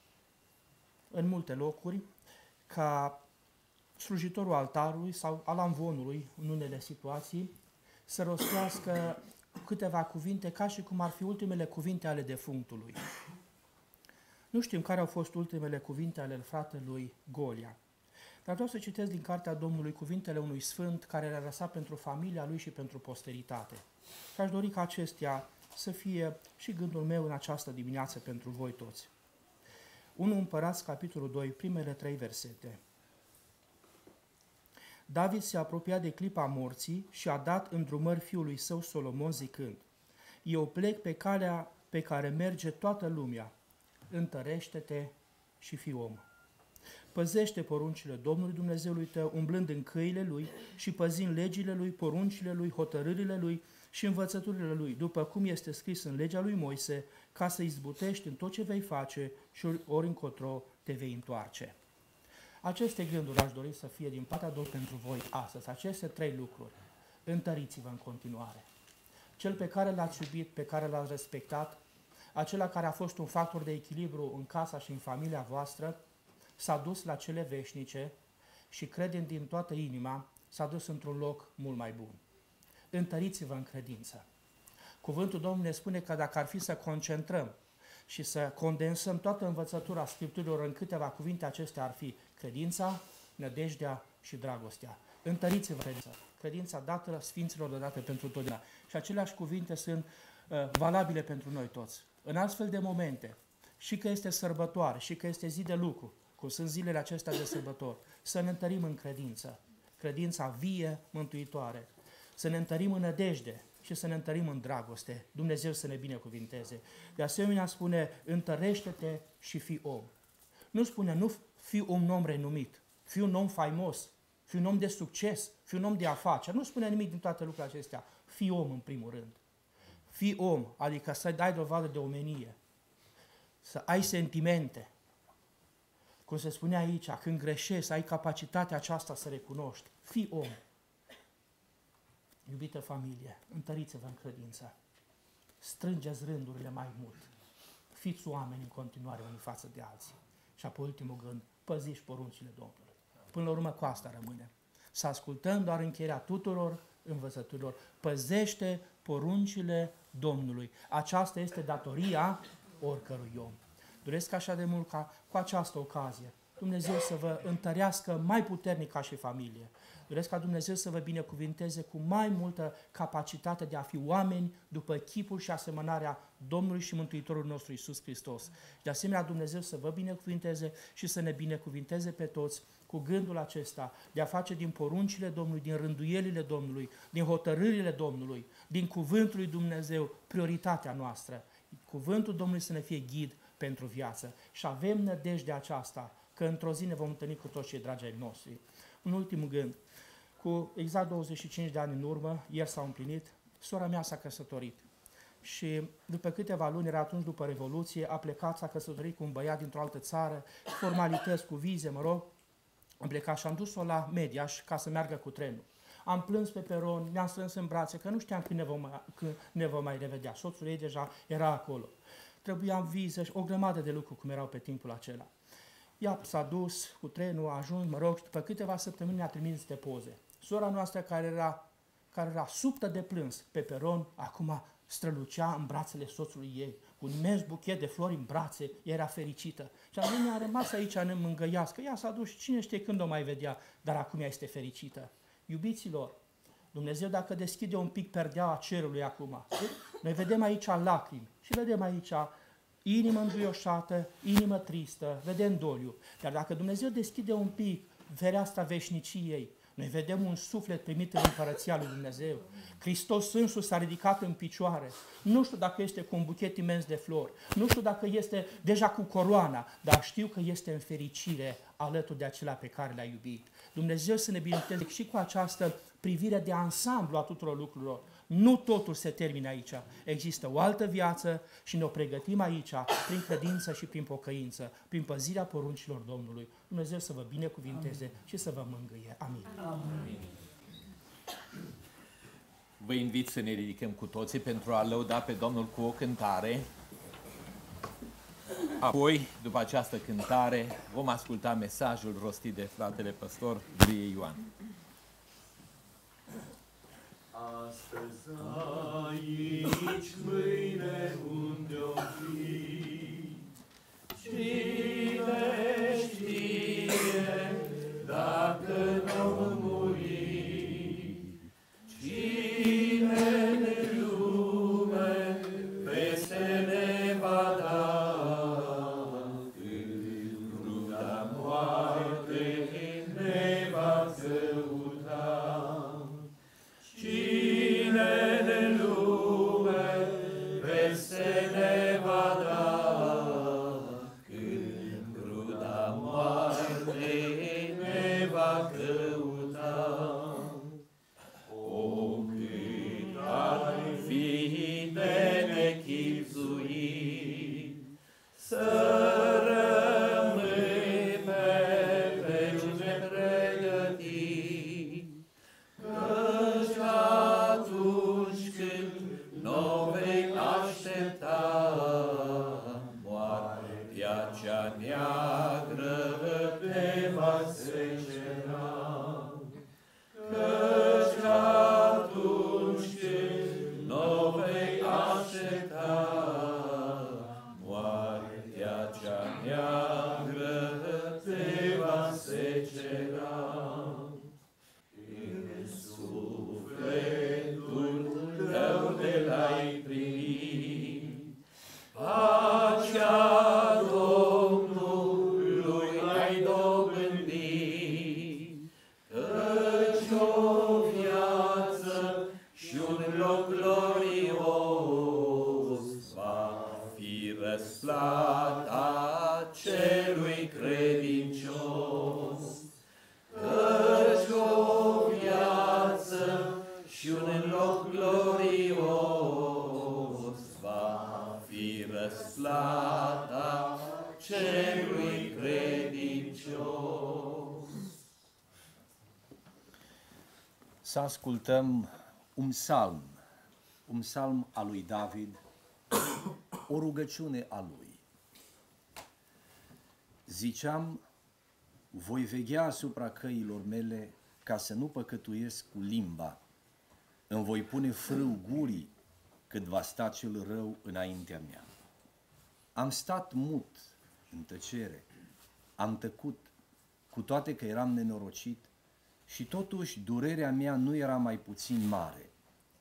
în multe locuri, ca slujitorul altarului sau al amvonului, în unele situații, să rostească câteva cuvinte ca și cum ar fi ultimele cuvinte ale defunctului. Nu știm care au fost ultimele cuvinte ale fratelui Golia, dar vreau să citesc din cartea Domnului cuvintele unui sfânt care le-a lăsat pentru familia lui și pentru posteritate. Și aș dori ca acestea să fie și gândul meu în această dimineață pentru voi toți. unu Împărați, capitolul doi, primele trei versete. David se apropia de clipa morții și a dat îndrumări fiului său Solomon zicând: Eu plec pe calea pe care merge toată lumea, întărește-te și fii om. Păzește poruncile Domnului Dumnezeului tău, umblând în căile Lui și păzind legile Lui, poruncile Lui, hotărârile Lui și învățăturile Lui, după cum este scris în legea lui Moise, ca să izbutești în tot ce vei face și ori încotro te vei întoarce. Aceste gânduri aș dori să fie din partea Domnului pentru voi astăzi, aceste trei lucruri. Întăriți-vă în continuare. Cel pe care l-ați iubit, pe care l-ați respectat, acela care a fost un factor de echilibru în casa și în familia voastră, s-a dus la cele veșnice și, credem din toată inima, s-a dus într-un loc mult mai bun. Întăriți-vă în credință. Cuvântul Domnului ne spune că dacă ar fi să concentrăm și să condensăm toată învățătura Scripturilor în câteva cuvinte, acestea ar fi: Credința, nădejdea și dragostea. Întăriți-vă credința. Credința dată Sfinților deodată pentru totdeauna. Și aceleași cuvinte sunt uh, valabile pentru noi toți. În astfel de momente, și că este sărbătoare, și că este zi de lucru, cum sunt zilele acestea de sărbători, să ne întărim în credință. Credința vie, mântuitoare. Să ne întărim în nădejde și să ne întărim în dragoste. Dumnezeu să ne binecuvinteze. De asemenea spune, întărește-te și fii om. Nu spune, nu fii un om renumit, fii un om faimos, fii un om de succes, fii un om de afaceri. Nu spune nimic din toate lucrurile acestea. Fii om în primul rând. Fii om, adică să dai dovadă de omenie, să ai sentimente. Cum se spune aici, când greșești, să ai capacitatea aceasta să recunoști. Fii om. Iubită familie, întăriți-vă în credință. Strângeți rândurile mai mult. Fiți oameni în continuare unii față de alții. Și apoi ultimul gând, păziți poruncile Domnului. Până la urmă cu asta rămâne. Să ascultăm doar încheierea tuturor învățăturilor. Păzește poruncile Domnului. Aceasta este datoria oricărui om. Doresc așa de mult ca cu această ocazie Dumnezeu să vă întărească mai puternic ca și familie. Doresc ca Dumnezeu să vă binecuvinteze cu mai multă capacitate de a fi oameni după chipul și asemănarea Domnului și Mântuitorul nostru Iisus Hristos. De asemenea, Dumnezeu să vă binecuvinteze și să ne binecuvinteze pe toți cu gândul acesta de a face din poruncile Domnului, din rânduielile Domnului, din hotărârile Domnului, din cuvântul lui Dumnezeu, prioritatea noastră. Cuvântul Domnului să ne fie ghid pentru viață. Și avem nădejdea aceasta că într-o zi ne vom întâlni cu toți cei dragi ai noștri. Un ultim gând. Cu exact douăzeci și cinci de ani în urmă, ieri s-au împlinit, sora mea s-a căsătorit. Și după câteva luni, era atunci după Revoluție, a plecat, s-a căsătorit cu un băiat dintr-o altă țară, formalități cu vize, mă rog. Am plecat și am dus-o la Mediaș ca să meargă cu trenul. Am plâns pe peron, ne-am strâns în brațe, că nu știam când ne vom mai, când ne vom mai revedea. Soțul ei deja era acolo. Trebuia vize și o grămadă de lucruri cum erau pe timpul acela. Ea s-a dus cu trenul, a ajuns, mă rog, și după câteva săptămâni ne-a trimis niște poze. Sora noastră care era, care era subtă de plâns pe peron, acum strălucea în brațele soțului ei, cu un imens buchet de flori în brațe, era fericită. Și a mine a rămas aici a ne mângăiască. Ea s-a dus și cine știe când o mai vedea, dar acum ea este fericită. Iubiților, Dumnezeu dacă deschide un pic perdeaua cerului acum, noi vedem aici lacrimi și vedem aici inimă înduioșată, inimă tristă, vedem doliu. Dar dacă Dumnezeu deschide un pic fereastra veșniciei, noi vedem un suflet primit în Împărăția lui Dumnezeu. Hristos însuși s-a ridicat în picioare. Nu știu dacă este cu un buchet imens de flori, nu știu dacă este deja cu coroana, dar știu că este în fericire alături de acela pe care l-a iubit. Dumnezeu să ne binecuvânteze și cu această privire de ansamblu a tuturor lucrurilor. Nu totul se termină aici. Există o altă viață și ne-o pregătim aici, prin credință și prin pocăință, prin păzirea poruncilor Domnului. Dumnezeu să vă binecuvinteze Amin. Și să vă mângâie. Amin. Amin. Vă invit să ne ridicăm cu toții pentru a lăuda pe Domnul cu o cântare. Apoi, după această cântare, vom asculta mesajul rostit de fratele păstor Ilie Ioan. Astăzi aici, mâine unde-o fi, cine știe dacă n-o muri, cine-n lume peste ne va da, când cruda moarte ne va căuta. Cine în lume peste ne va da, răsplata celui credincios, căci o viață și un loc glorios va fi răsplata celui credincios. Să ascultăm un psalm, un psalm al lui David, o rugăciune a lui. Ziceam, voi veghea asupra căilor mele ca să nu păcătuiesc cu limba. Îmi voi pune frâu gurii cât va sta cel rău înaintea mea. Am stat mut în tăcere, am tăcut, cu toate că eram nenorocit, și totuși durerea mea nu era mai puțin mare.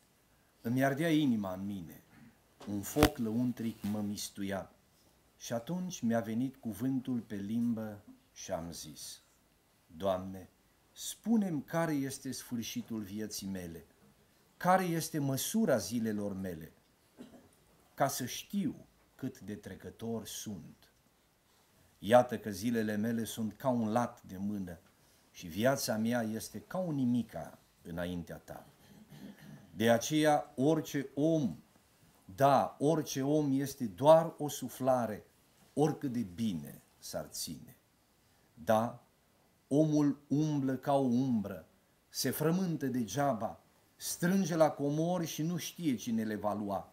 Îmi ardea inima în mine, un foc lăuntric mă mistuia. Și atunci mi-a venit cuvântul pe limbă și am zis, Doamne, spune-mi care este sfârșitul vieții mele, care este măsura zilelor mele, ca să știu cât de trecător sunt. Iată că zilele mele sunt ca un lat de mână și viața mea este ca un nimica înaintea ta. De aceea orice om, da, orice om este doar o suflare, oricât de bine s-ar ține. Da, omul umblă ca o umbră, se frământă degeaba, strânge la comori și nu știe cine le va lua.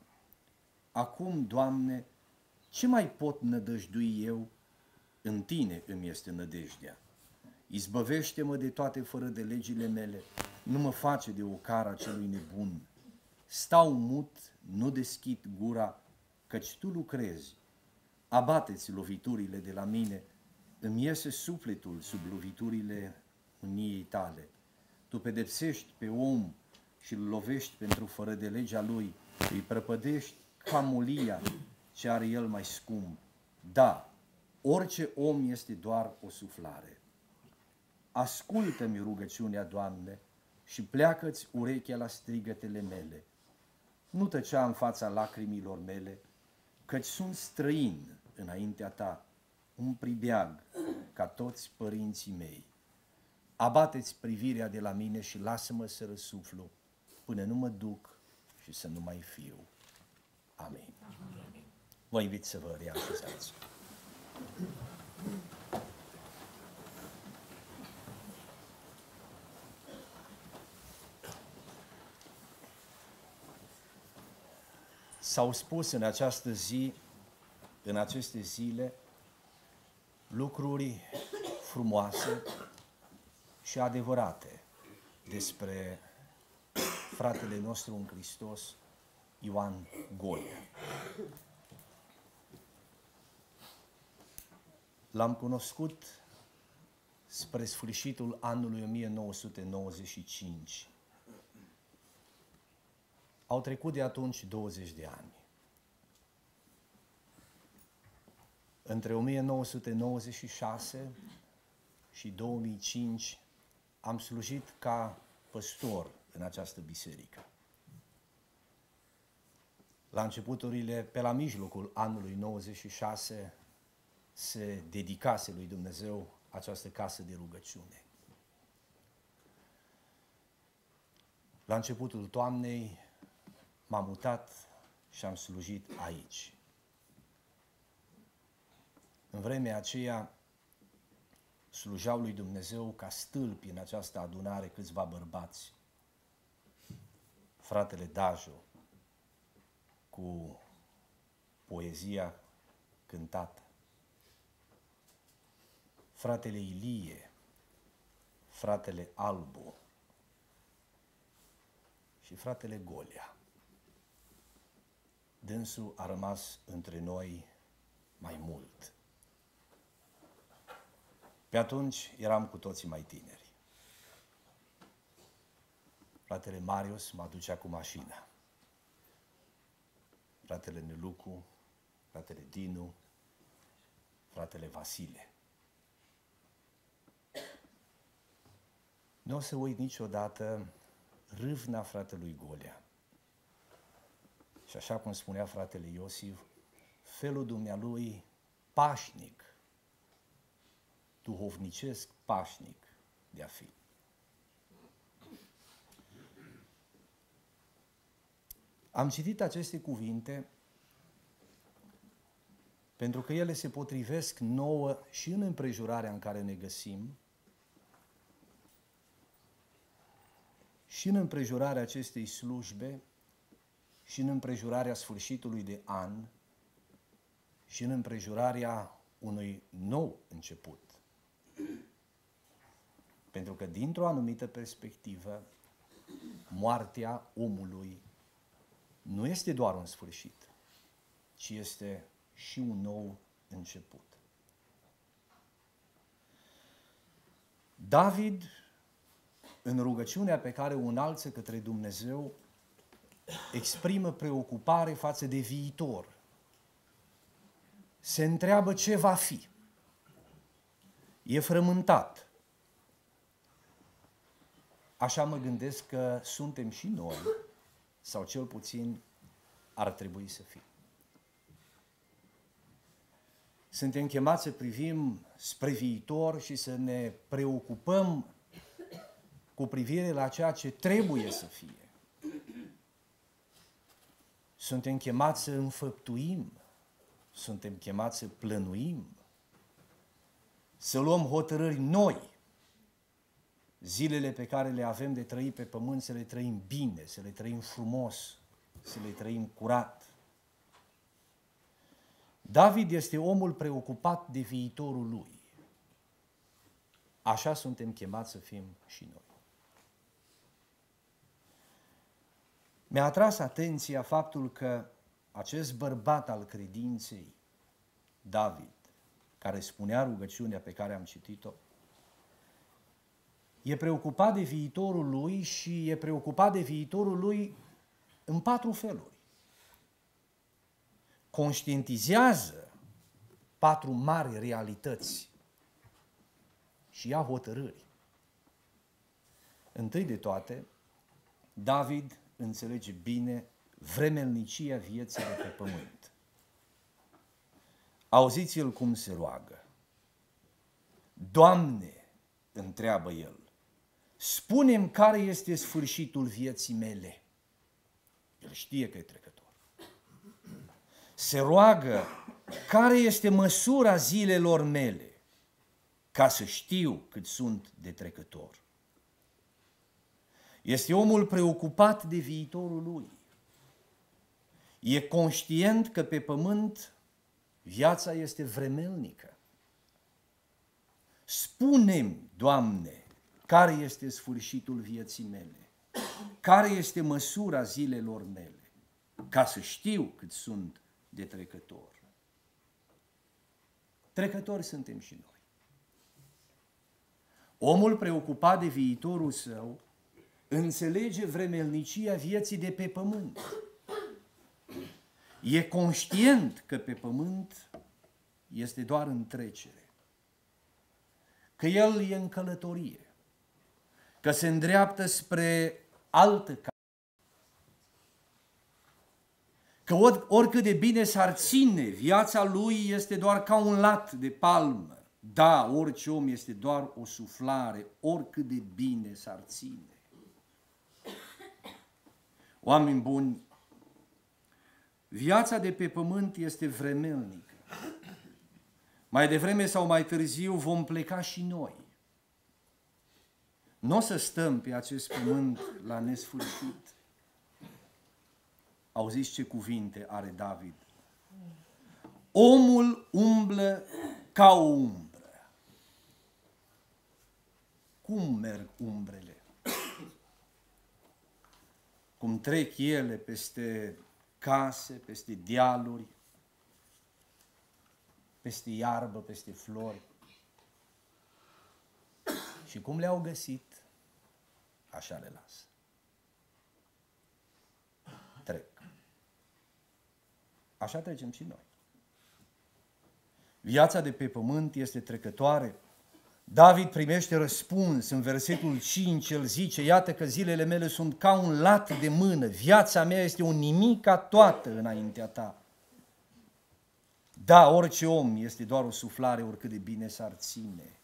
Acum, Doamne, ce mai pot nădăjdui eu? În Tine îmi este nădejdea. Izbăvește-mă de toate fără de legile mele, nu mă face de ocara celui nebun. Stau mut, nu deschid gura, căci Tu lucrezi. Abate-ți loviturile de la mine, îmi iese sufletul sub loviturile mâniei Tale. Tu pedepsești pe om și îl lovești pentru fără de legea lui, îi prăpădești ca molia ce are el mai scump. Da, orice om este doar o suflare. Ascultă-mi rugăciunea, Doamne, și pleacă-ți urechea la strigătele mele. Nu tăcea în fața lacrimilor mele, căci sunt străin înaintea Ta, un pribeag ca toți părinții mei. Abate-ți privirea de la mine și lasă-mă să răsuflu până nu mă duc și să nu mai fiu. Amin. Vă invit să vă reașezați. S-au spus în această zi, în aceste zile, lucruri frumoase și adevărate despre fratele nostru în Hristos, Ioan Golia. L-am cunoscut spre sfârșitul anului o mie nouă sute nouăzeci și cinci. Au trecut de atunci douăzeci de ani. Între o mie nouă sute nouăzeci și șase și două mii cinci am slujit ca păstor în această biserică. La începuturile, pe la mijlocul anului nouăzeci și șase, se dedicase lui Dumnezeu această casă de rugăciune. La începutul toamnei m-am mutat și am slujit aici. În vremea aceea slujau lui Dumnezeu ca stâlpi în această adunare câțiva bărbați. Fratele Dajo, cu poezia cântată. Fratele Ilie, fratele Albu și fratele Golia. Dânsul a rămas între noi mai mult. Pe atunci eram cu toții mai tineri. Fratele Marius mă aducea cu mașina. Fratele Nelucu, fratele Dinu, fratele Vasile. Nu o să uit niciodată râvna fratelui Golia. Și așa cum spunea fratele Iosif, felul dumnealui pașnic, duhovnicesc pașnic de a fi. Am citit aceste cuvinte pentru că ele se potrivesc nouă și în împrejurarea în care ne găsim, și în împrejurarea acestei slujbe, și în împrejurarea sfârșitului de an, și în împrejurarea unui nou început. Pentru că, dintr-o anumită perspectivă, moartea omului nu este doar un sfârșit, ci este și un nou început. David, în rugăciunea pe care o înalță către Dumnezeu, exprimă preocupare față de viitor. Se întreabă ce va fi. E frământat. Așa mă gândesc că suntem și noi, sau cel puțin ar trebui să fim. Suntem chemați să privim spre viitor și să ne preocupăm cu privire la ceea ce trebuie să fie. Suntem chemați să înfăptuim, suntem chemați să plănuim, să luăm hotărâri noi. Zilele pe care le avem de trăit pe pământ, să le trăim bine, să le trăim frumos, să le trăim curat. David este omul preocupat de viitorul lui. Așa suntem chemați să fim și noi. Mi-a atras atenția faptul că acest bărbat al credinței, David, care spunea rugăciunea pe care am citit-o, e preocupat de viitorul lui și e preocupat de viitorul lui în patru feluri. Conștientizează patru mari realități și ia hotărâri. Întâi de toate, David înțelege bine vremelnicia vieții de pe pământ. Auziți-l cum se roagă. Doamne, întreabă el, spune-mi care este sfârșitul vieții mele. El știe că e trecător. Se roagă, care este măsura zilelor mele, ca să știu cât sunt de trecător. Este omul preocupat de viitorul lui. E conștient că pe pământ viața este vremelnică. Spune-mi, Doamne, care este sfârșitul vieții mele, care este măsura zilelor mele, ca să știu cât sunt de trecător. Trecători suntem și noi. Omul preocupat de viitorul său înțelege vremelnicia vieții de pe pământ. E conștient că pe pământ este doar în trecere, că el e în călătorie, că se îndreaptă spre altă cale, că oricât de bine s-ar ține, viața lui este doar ca un lat de palmă. Da, orice om este doar o suflare, oricât de bine s-ar ține. Oameni buni, viața de pe pământ este vremelnică. Mai devreme sau mai târziu vom pleca și noi. Nu o să stăm pe acest pământ la nesfârșit. Auziți ce cuvinte are David? Omul umblă ca o umbră. Cum merg umbrele? Cum trec ele peste case, peste dealuri, peste iarbă, peste flori. Și cum le-au găsit, așa le lasă. Trec. Așa trecem și noi. Viața de pe pământ este trecătoare. David primește răspuns în versetul cinci, el zice, iată că zilele mele sunt ca un lat de mână, viața mea este o nimica toată înaintea ta. Da, orice om este doar o suflare, oricât de bine s-ar ține.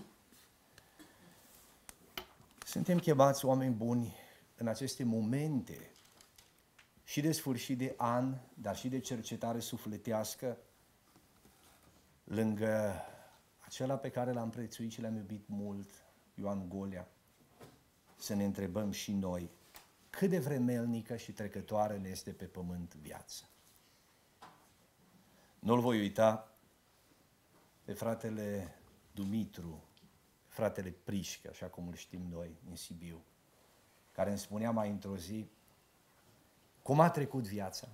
Suntem chemați, oameni buni, în aceste momente și de sfârșit de an, dar și de cercetare sufletească, lângă acela pe care l-am prețuit și l-am iubit mult, Ioan Golea, să ne întrebăm și noi cât de vremelnică și trecătoare ne este pe pământ viața. Nu-l voi uita pe fratele Dumitru, fratele Prișcă, așa cum îl știm noi în Sibiu, care îmi spunea mai într-o zi cum a trecut viața.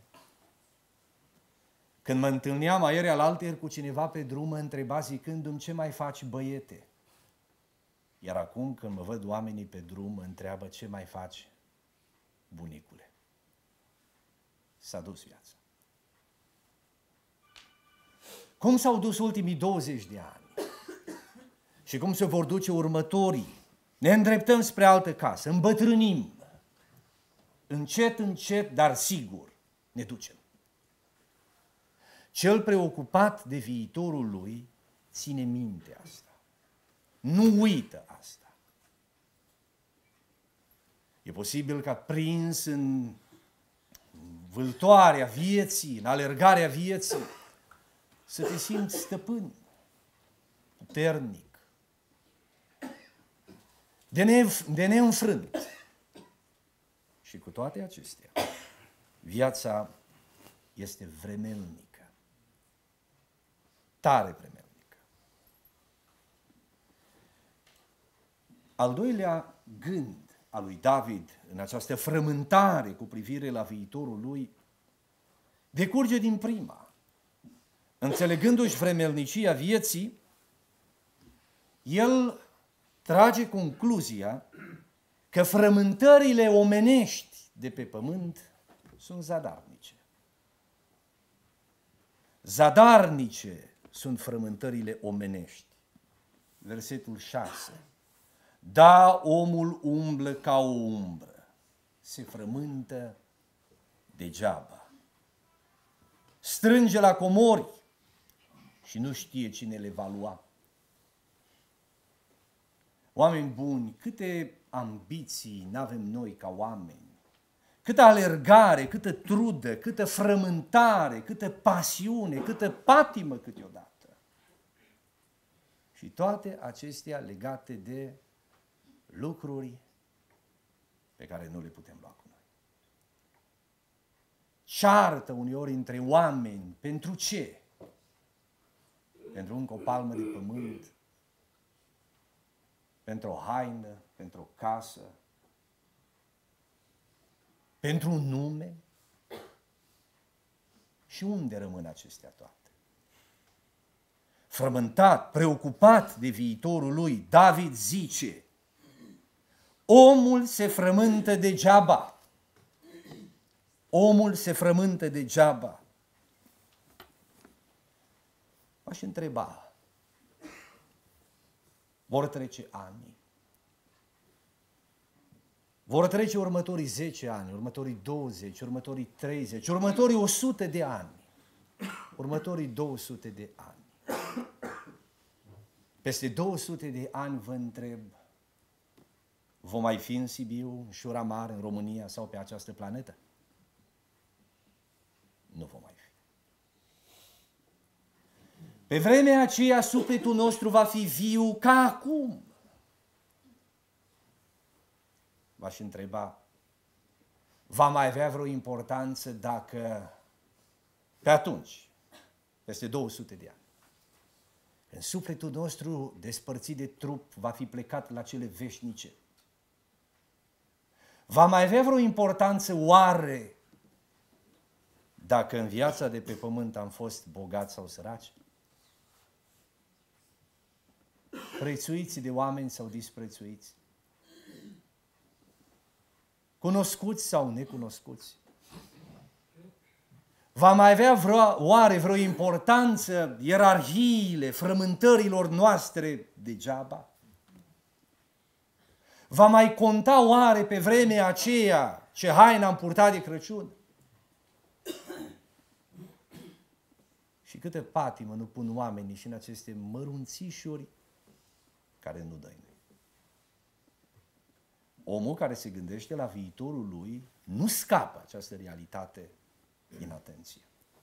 Când mă întâlneam aieri alaltăieri cu cineva pe drum, mă întreba zicându-mi: ce mai faci, băiete? Iar acum când mă văd oamenii pe drum, mă întreabă: ce mai faci, bunicule? S-a dus viața. Cum s-au dus ultimii douăzeci de ani? Și cum se vor duce următorii? Ne îndreptăm spre altă casă, îmbătrânim. Încet, încet, dar sigur ne ducem. Cel preocupat de viitorul lui ține minte asta. Nu uită asta. E posibil ca prins în vâltoarea vieții, în alergarea vieții, să te simți stăpân, puternic, de, ne, de neînfrânt. Și cu toate acestea, viața este vremelnică, tare vremelnică. Al doilea gând al lui David în această frământare cu privire la viitorul lui decurge din prima. Înțelegându-și vremelnicia vieții, el trage concluzia că frământările omenești de pe pământ sunt zadarnice. Zadarnice sunt frământările omenești. Versetul șase. Da, omul umblă ca o umbră, se frământă degeaba. Strânge la comori și nu știe cine le va lua. Oameni buni, câte ambiții n-avem noi ca oameni, câtă alergare, câtă trudă, câtă frământare, câtă pasiune, câtă patimă câteodată. Și toate acestea legate de lucruri pe care nu le putem lua cu noi. Ceartă uneori între oameni, pentru ce? Pentru încă o palmă de pământ, pentru o haină, pentru o casă, pentru un nume. Și unde rămân acestea toate? Frământat, preocupat de viitorul lui, David zice: omul se frământă degeaba. Omul se frământă degeaba. M-aș întreba, vor trece ani, vor trece următorii zece ani, următorii douăzeci, următorii treizeci, următorii o sută de ani, următorii două sute de ani. Peste două sute de ani vă întreb, vom mai fi în Sibiu, în Șura Mare, în România sau pe această planetă? Nu vom mai fi. Pe vremea aceea, sufletul nostru va fi viu ca acum. V-aș întreba, va mai avea vreo importanță dacă pe atunci, peste două sute de ani, când sufletul nostru despărțit de trup va fi plecat la cele veșnice, va mai avea vreo importanță oare dacă în viața de pe pământ am fost bogați sau săraci? Prețuiți de oameni sau disprețuiți? Cunoscuți sau necunoscuți? Va mai avea vreo, oare vreo importanță ierarhiile frământărilor noastre degeaba? Va mai conta oare pe vremea aceea ce haină am purtat de Crăciun? Și câtă patimă nu pun oamenii și în aceste mărunțișuri care nu dăinuie. Omul care se gândește la viitorul lui nu scapă această realitate din atenție.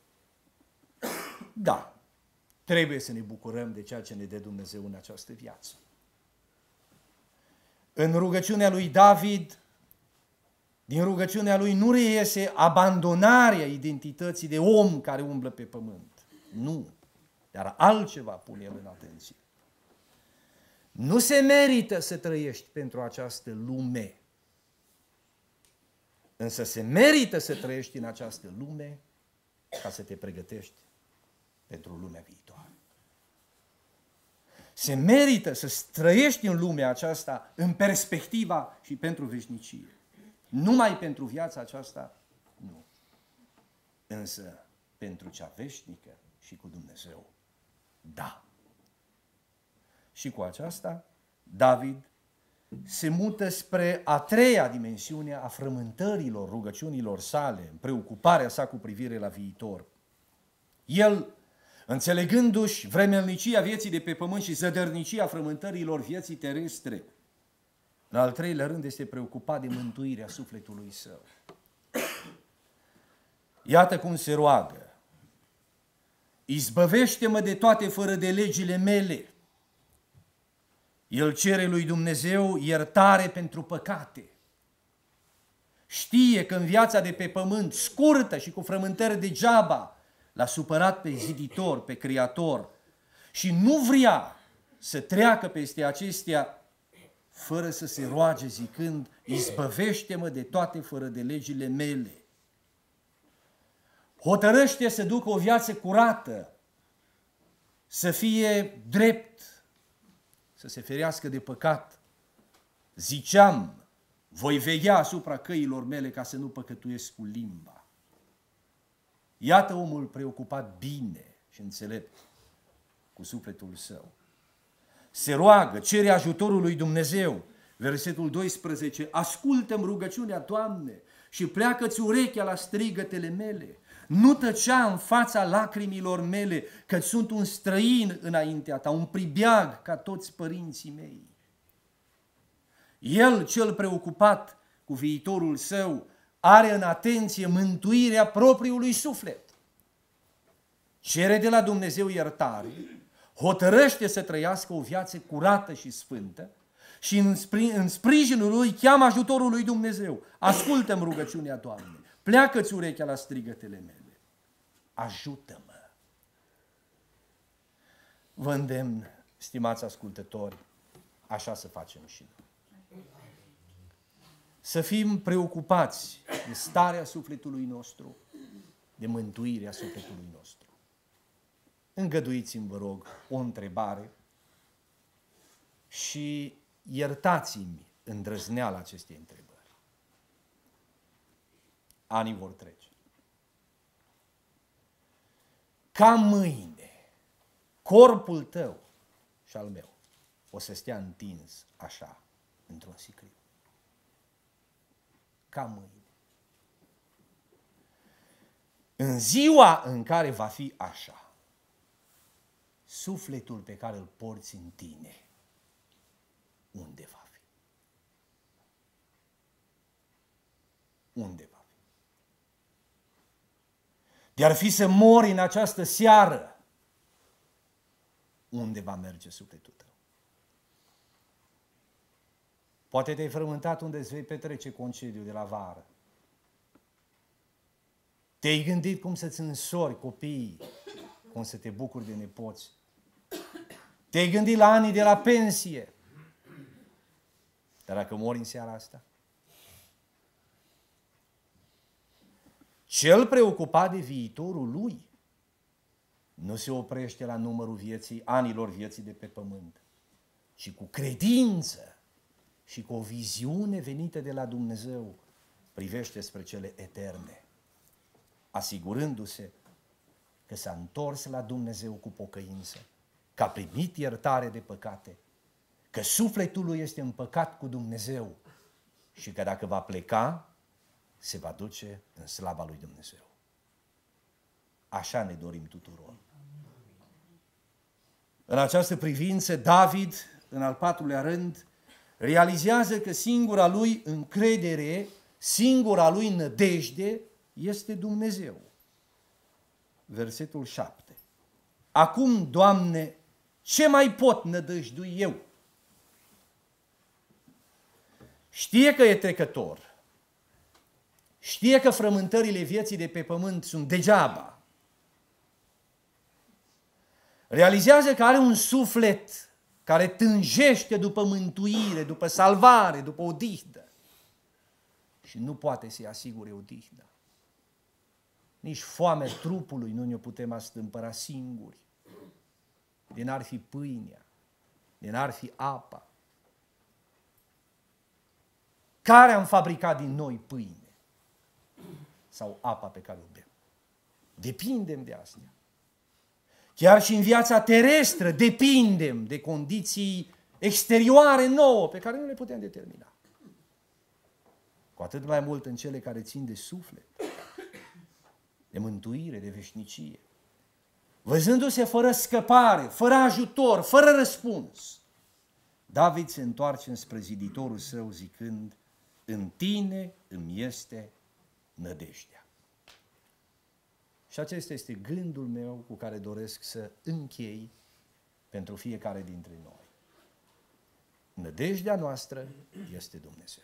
Da, trebuie să ne bucurăm de ceea ce ne dă Dumnezeu în această viață. În rugăciunea lui David, din rugăciunea lui nu reiese abandonarea identității de om care umblă pe pământ. Nu, dar altceva pune el în atenție. Nu se merită să trăiești pentru această lume, însă se merită să trăiești în această lume ca să te pregătești pentru lumea viitoare. Se merită să trăiești în lumea aceasta în perspectiva și pentru veșnicie. Numai pentru viața aceasta, nu. Însă pentru cea veșnică și cu Dumnezeu, da. Și cu aceasta, David se mută spre a treia dimensiune a frământărilor rugăciunilor sale, în preocuparea sa cu privire la viitor. El, înțelegându-și vremelnicia vieții de pe pământ și zădărnicia frământărilor vieții terestre, în al treilea rând este preocupat de mântuirea sufletului său. Iată cum se roagă: izbăvește-mă de toate fără de legile mele. El cere lui Dumnezeu iertare pentru păcate. Știe că în viața de pe pământ, scurtă și cu frământări degeaba, l-a supărat pe ziditor, pe creator, și nu vrea să treacă peste acestea fără să se roage zicând: izbăvește-mă de toate fără de legile mele. Hotărăște să ducă o viață curată, să fie drept, să se ferească de păcat. Ziceam, voi veghea asupra căilor mele ca să nu păcătuiesc cu limba. Iată omul preocupat bine și înțelept cu sufletul său. Se roagă, cere ajutorul lui Dumnezeu. Versetul doisprezece, ascultă-mi rugăciunea, Doamne, și pleacă-ți urechea la strigătele mele. Nu tăcea în fața lacrimilor mele, că sunt un străin înaintea ta, un pribeag ca toți părinții mei. El, cel preocupat cu viitorul său, are în atenție mântuirea propriului suflet. Cere de la Dumnezeu iertare, hotărăște să trăiască o viață curată și sfântă și în sprijinul lui cheamă ajutorul lui Dumnezeu. Ascultă-mi rugăciunea, Doamne, pleacă-ți urechea la strigătele mele. Ajută-mă! Vă îndemn, stimați ascultători, așa să facem și noi. Să fim preocupați de starea sufletului nostru, de mântuirea sufletului nostru. Îngăduiți-mi, vă rog, o întrebare și iertați-mi îndrăzneala acestei întrebări. Anii vor trece. Ca mâine, corpul tău și al meu o să stea întins așa, într-un sicriu. Ca mâine. În ziua în care va fi așa, sufletul pe care îl porți în tine, unde va fi? Unde va fi? De-ar fi să mori în această seară, unde va merge sufletul tău? Poate te-ai frământat unde îți vei petrece concediul de la vară. Te-ai gândit cum să-ți însori copiii, cum să te bucuri de nepoți. Te-ai gândit la anii de la pensie. Dar dacă mori în seara asta? Cel preocupat de viitorul lui nu se oprește la numărul vieții, anilor vieții de pe pământ, ci cu credință și cu o viziune venită de la Dumnezeu privește spre cele eterne, asigurându-se că s-a întors la Dumnezeu cu pocăință, că a primit iertare de păcate, că sufletul lui este împăcat cu Dumnezeu și că dacă va pleca, se va duce în slava lui Dumnezeu. Așa ne dorim tuturor. În această privință, David, în al patrulea rând, realizează că singura lui încredere, singura lui nădejde este Dumnezeu. Versetul șapte. Acum, Doamne, ce mai pot nădăjdui eu? Știe că e trecător. Știe că frământările vieții de pe pământ sunt degeaba. Realizează că are un suflet care tânjește după mântuire, după salvare, după odihnă. Și nu poate să-i asigure odihnă. Nici foamea trupului nu ne-o putem astâmpăra singuri. De n-ar fi pâinea, de n-ar fi apa. Care am fabricat din noi pâine? Sau apa pe care o bem? Depindem de astea. Chiar și în viața terestră depindem de condiții exterioare nouă pe care nu le putem determina. Cu atât mai mult în cele care țin de suflet, de mântuire, de veșnicie. Văzându-se fără scăpare, fără ajutor, fără răspuns, David se întoarce înspre ziditorul său zicând: în tine îmi este nădejdea. Și acesta este gândul meu cu care doresc să închei pentru fiecare dintre noi. Nădejdea noastră este Dumnezeu.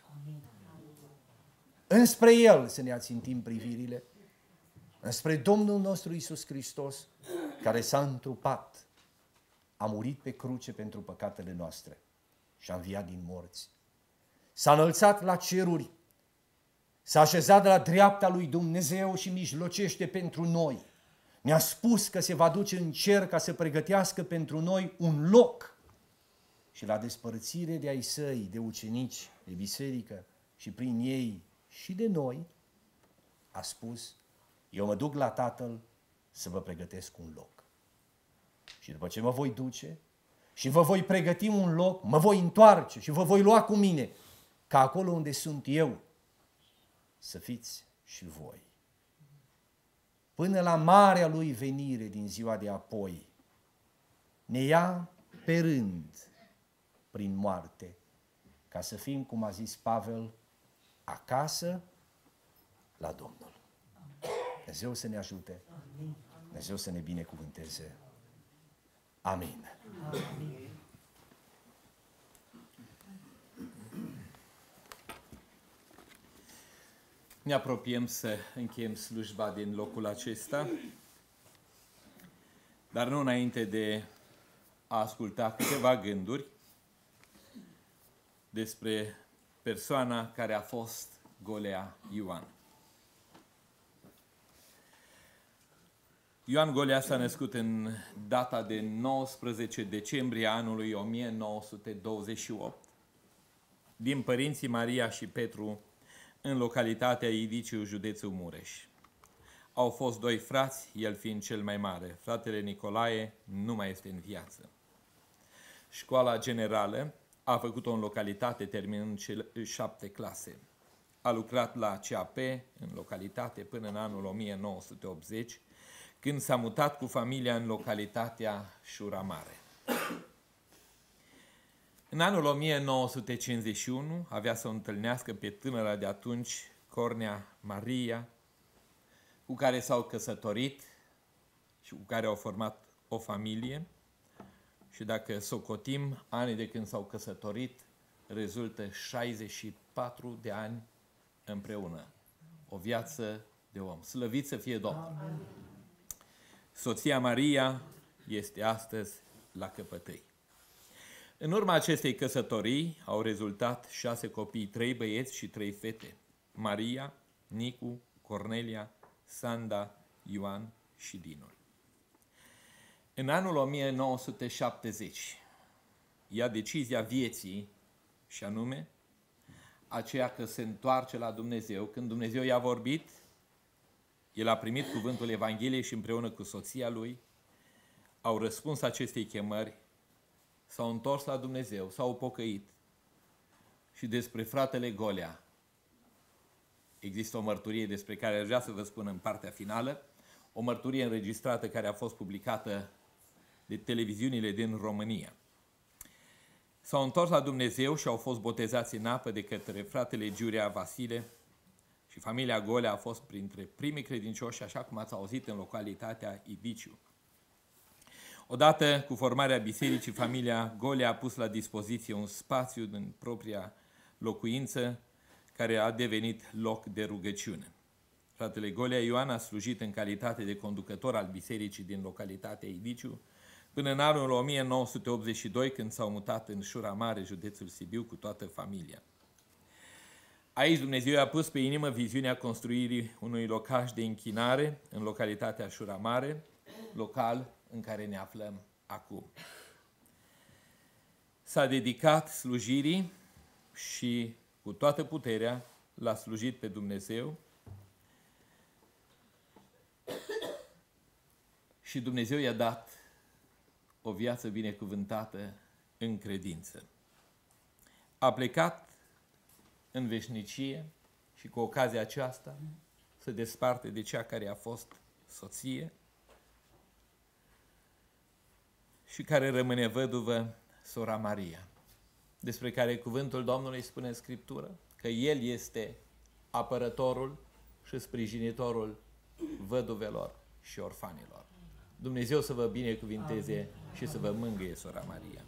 Înspre El să ne ațintim privirile, înspre Domnul nostru Iisus Hristos, care s-a întrupat, a murit pe cruce pentru păcatele noastre și a înviat din morți. S-a înălțat la ceruri, s-a așezat la dreapta lui Dumnezeu și mijlocește pentru noi. Ne-a spus că se va duce în cer ca să pregătească pentru noi un loc. Și la despărțire de ai săi, de ucenici, de biserică și prin ei și de noi, a spus: eu mă duc la Tatăl să vă pregătesc un loc. Și după ce mă voi duce și vă voi pregăti un loc, mă voi întoarce și vă voi lua cu mine, ca acolo unde sunt eu să fiți și voi. Până la marea lui venire din ziua de apoi, ne ia pe rând prin moarte, ca să fim, cum a zis Pavel, acasă la Domnul. Dumnezeu să ne ajute, Dumnezeu să ne binecuvânteze. Amin. Amin. Ne apropiem să încheiem slujba din locul acesta, dar nu înainte de a asculta câteva gânduri despre persoana care a fost Golea Ioan. Ioan Golea s-a născut în data de nouăsprezece decembrie anului o mie nouă sute douăzeci și opt din părinții Maria și Petru în localitatea Idiciu, județul Mureș. Au fost doi frați, el fiind cel mai mare. Fratele Nicolae nu mai este în viață. Școala generală a făcut-o în localitate, terminând cele șapte clase. A lucrat la C A P în localitate până în anul o mie nouă sute optzeci, când s-a mutat cu familia în localitatea Șura Mare. În anul o mie nouă sute cincizeci și unu avea să o întâlnească pe tânăra de atunci, Cornea Maria, cu care s-au căsătorit și cu care au format o familie. Și dacă socotim anii de când s-au căsătorit, rezultă șaizeci și patru de ani împreună. O viață de om. Slăvit să fie Domnul! Amen. Soția Maria este astăzi la căpătâi. În urma acestei căsătorii au rezultat șase copii, trei băieți și trei fete. Maria, Nicu, Cornelia, Sanda, Ioan și Dinul. În anul o mie nouă sute șaptezeci ia decizia vieții, și anume aceea că se întoarce la Dumnezeu. Când Dumnezeu i-a vorbit, el a primit cuvântul Evangheliei și împreună cu soția lui au răspuns acestei chemări, s-au întors la Dumnezeu, s-au pocăit. Și despre fratele Golea există o mărturie despre care aș vrea să vă spun în partea finală, o mărturie înregistrată care a fost publicată de televiziunile din România. S-au întors la Dumnezeu și au fost botezați în apă de către fratele Giurea Vasile și familia Golea a fost printre primii credincioși, așa cum ați auzit, în localitatea Idiciu. Odată cu formarea bisericii, familia Golea a pus la dispoziție un spațiu din propria locuință care a devenit loc de rugăciune. Fratele Golea Ioan a slujit în calitate de conducător al bisericii din localitatea Idiciu până în anul o mie nouă sute optzeci și doi, când s-au mutat în Șura Mare, județul Sibiu, cu toată familia. Aici Dumnezeu a pus pe inimă viziunea construirii unui locaș de închinare în localitatea Șura Mare, local în care ne aflăm acum. S-a dedicat slujirii și cu toată puterea l-a slujit pe Dumnezeu și Dumnezeu i-a dat o viață binecuvântată în credință. A plecat în veșnicie și cu ocazia aceasta se desparte de cea care a fost soție și care rămâne văduvă, sora Maria, despre care cuvântul Domnului spune în Scriptură că El este apărătorul și sprijinitorul văduvelor și orfanilor. Dumnezeu să vă binecuvinteze și să vă mângâie, sora Maria.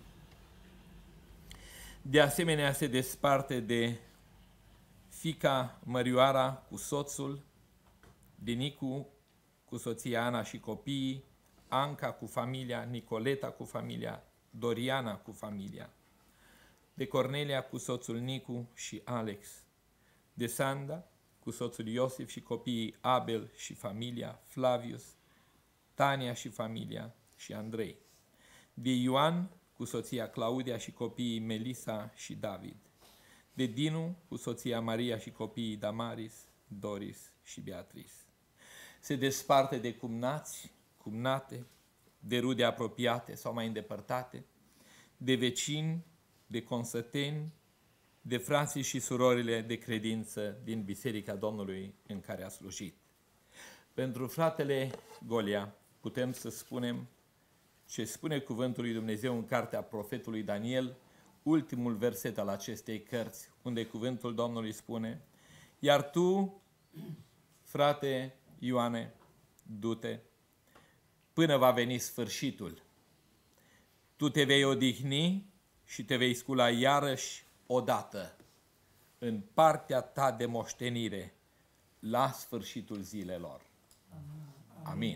De asemenea, se desparte de fiica Mărioara cu soțul, de Nicu cu soția Ana și copiii, Anca cu familia, Nicoleta cu familia, Doriana cu familia, de Cornelia cu soțul Nicu și Alex, de Sanda cu soțul Iosif și copiii Abel și familia, Flavius, Tania și familia și Andrei, de Ioan cu soția Claudia și copiii Melisa și David, de Dinu cu soția Maria și copiii Damaris, Doris și Beatrice. Se desparte de cumnați, cumnate, de rude apropiate sau mai îndepărtate, de vecini, de consăteni, de frații și surorile de credință din Biserica Domnului în care a slujit. Pentru fratele Golea putem să spunem ce spune cuvântul lui Dumnezeu în cartea profetului Daniel, ultimul verset al acestei cărți, unde cuvântul Domnului spune: iar tu, frate Ioane, du-te, până va veni sfârșitul. Tu te vei odihni și te vei scula iarăși odată în partea ta de moștenire la sfârșitul zilelor. Amin.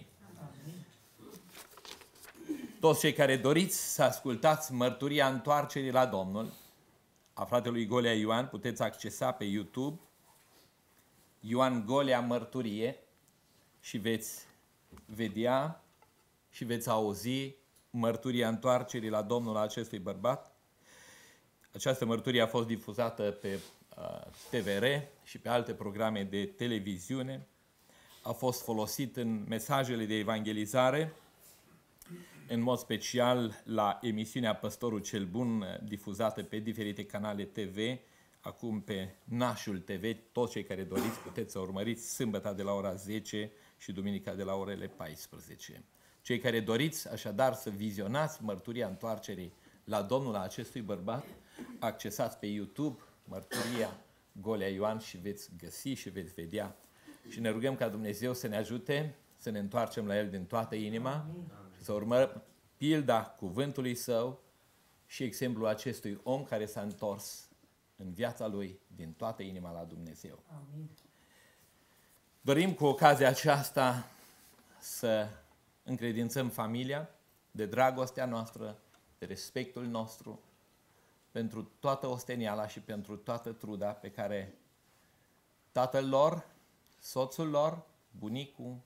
Toți cei care doriți să ascultați mărturia întoarcerii la Domnul a fratelui Golea Ioan, puteți accesa pe YouTube Ioan Golea Mărturie și veți vedea și veți auzi mărturia întoarcerii la Domnul a acestui bărbat. Această mărturie a fost difuzată pe uh, T V R și pe alte programe de televiziune. A fost folosit în mesajele de evangelizare, în mod special la emisiunea Păstorul cel Bun, difuzată pe diferite canale T V, acum pe Nașul T V. Toți cei care doriți puteți să urmăriți sâmbătă de la ora zece și duminica de la orele paisprezece. Cei care doriți așadar să vizionați mărturia întoarcerii la Domnul a acestui bărbat, accesați pe YouTube mărturia Golea Ioan și veți găsi și veți vedea. Și ne rugăm ca Dumnezeu să ne ajute să ne întoarcem la El din toată inima, să urmăm pilda cuvântului Său și exemplul acestui om care s-a întors în viața lui din toată inima la Dumnezeu. Amin. Dorim cu ocazia aceasta să încredințăm familia de dragostea noastră, de respectul nostru, pentru toată osteniala și pentru toată truda pe care tatăl lor, soțul lor, bunicul,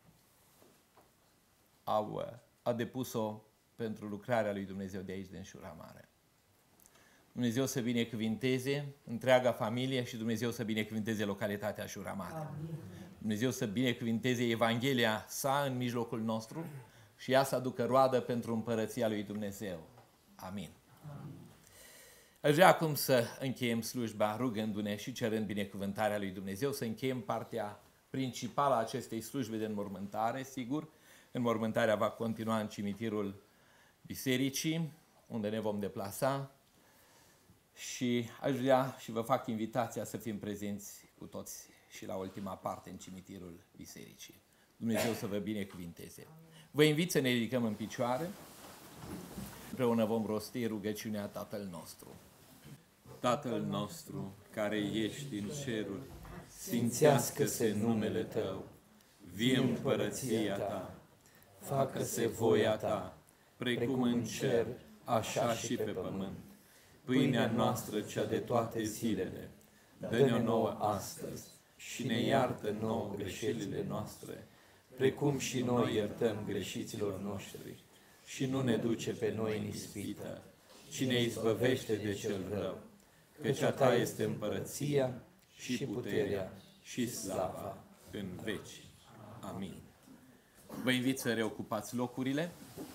au a depus-o pentru lucrarea lui Dumnezeu de aici, din Șura Mare. Dumnezeu să binecuvinteze întreaga familie și Dumnezeu să binecuvinteze localitatea Șura Mare. Amin. Dumnezeu să binecuvinteze Evanghelia sa în mijlocul nostru și ea să aducă roadă pentru împărăția lui Dumnezeu. Amin. Amin. Aș vrea acum să încheiem slujba rugându-ne și cerând binecuvântarea lui Dumnezeu, să încheiem partea principală a acestei slujbe de înmormântare, sigur. Înmormântarea va continua în cimitirul bisericii, unde ne vom deplasa și aș vrea și vă fac invitația să fim prezenți cu toți și la ultima parte în cimitirul bisericii. Dumnezeu să vă binecuvinteze. Vă invit să ne ridicăm în picioare. Împreună vom rosti rugăciunea Tatăl nostru. Tatăl nostru, care ești în ceruri, sfințească-se numele Tău, vie împărăția Ta, facă-se voia Ta, precum în cer, așa și pe pământ. Pâinea noastră cea de toate zilele, dă-ne-o nouă astăzi și ne iartă nouă greșelile noastre, precum și noi iertăm greșiților noștri. Și nu ne duce pe noi în ispită, ci ne izbăvește de cel rău, căci a Ta este împărăția și puterea și slava în veci. Amin. Vă invit să reocupați locurile.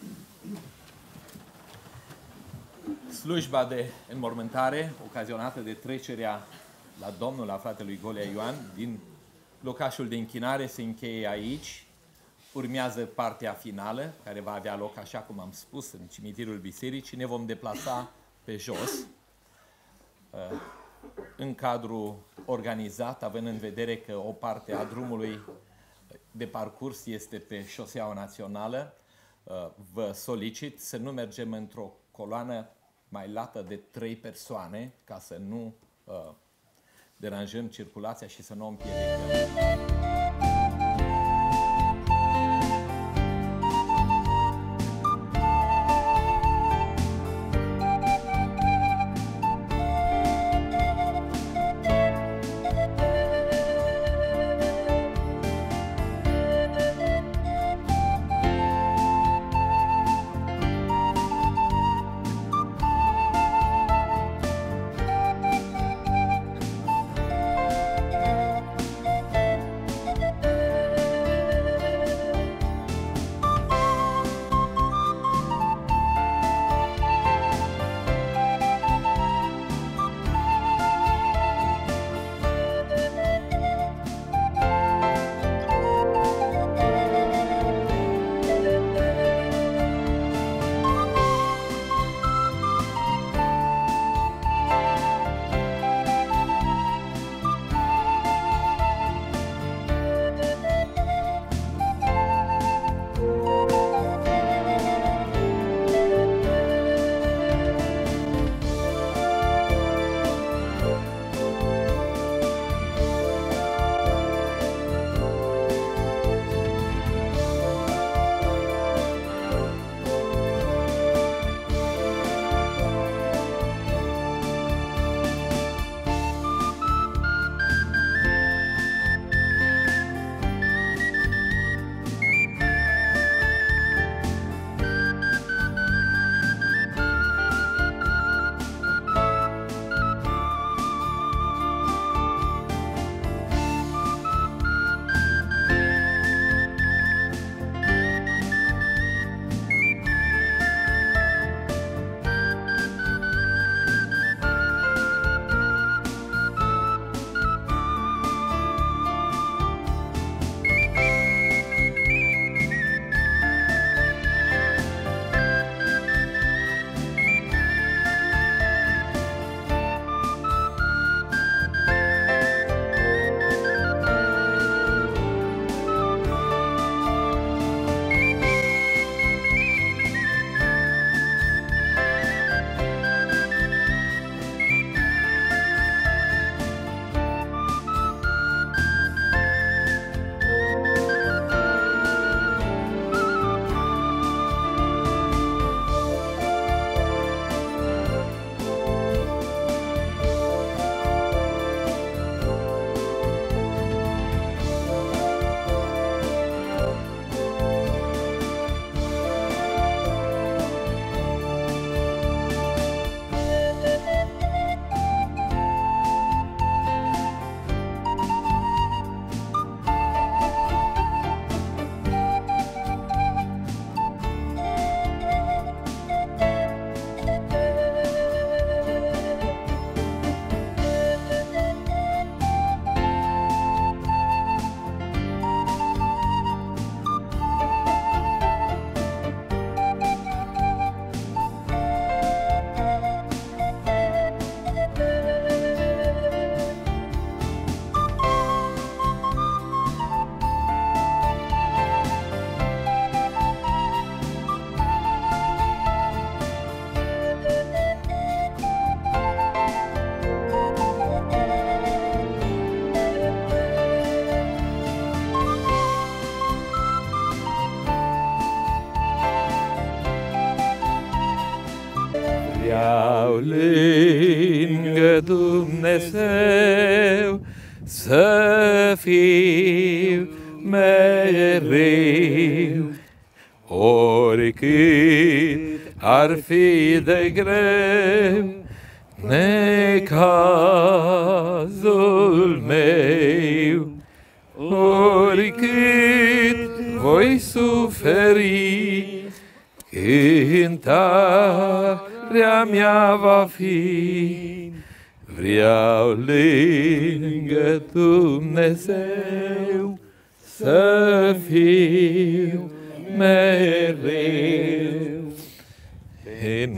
Slujba de înmormântare, ocazionată de trecerea la Domnul a fratelui Golea Ioan, din locașul de închinare, se încheie aici. Urmează partea finală, care va avea loc, așa cum am spus, în cimitirul bisericii. Ne vom deplasa pe jos, în cadrul organizat, având în vedere că o parte a drumului de parcurs este pe șoseaua națională. Vă solicit să nu mergem într-o coloană mai lată de trei persoane, ca să nu deranjăm circulația și să nu o împiedicăm. Vreau lângă Dumnezeu să fiu mereu, oricât ar fi de greu necazul meu, oricât voi suferi, cântarea mea va fi. Vreau lângă Dumnezeu să fiu mereu, în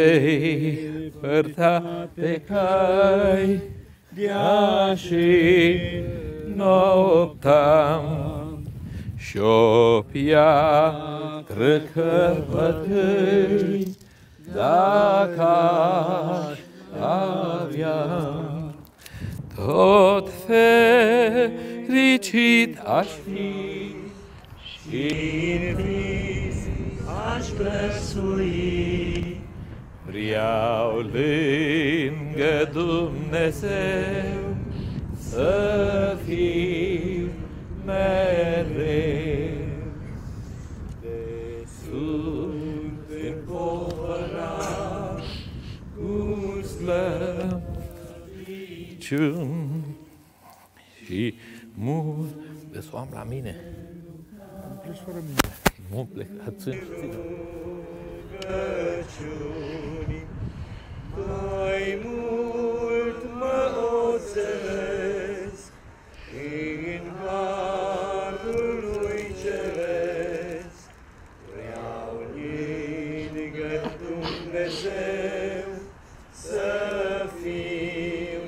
depărtate cai de-a și noptam, și-o piatră căpătăi, dacă aș avea, tot fericit aș fi și în vis aș plăsui. Vreau lângă Dumnezeu să fiu mereu, de sunt împovărat cu slăbiciuni și mult de soam la mine. Pleci fără mine. Nu plecați în rugăciuni, mai mult mă oțelesc în harul lui ceresc. Vreau lângă Dumnezeu să fiu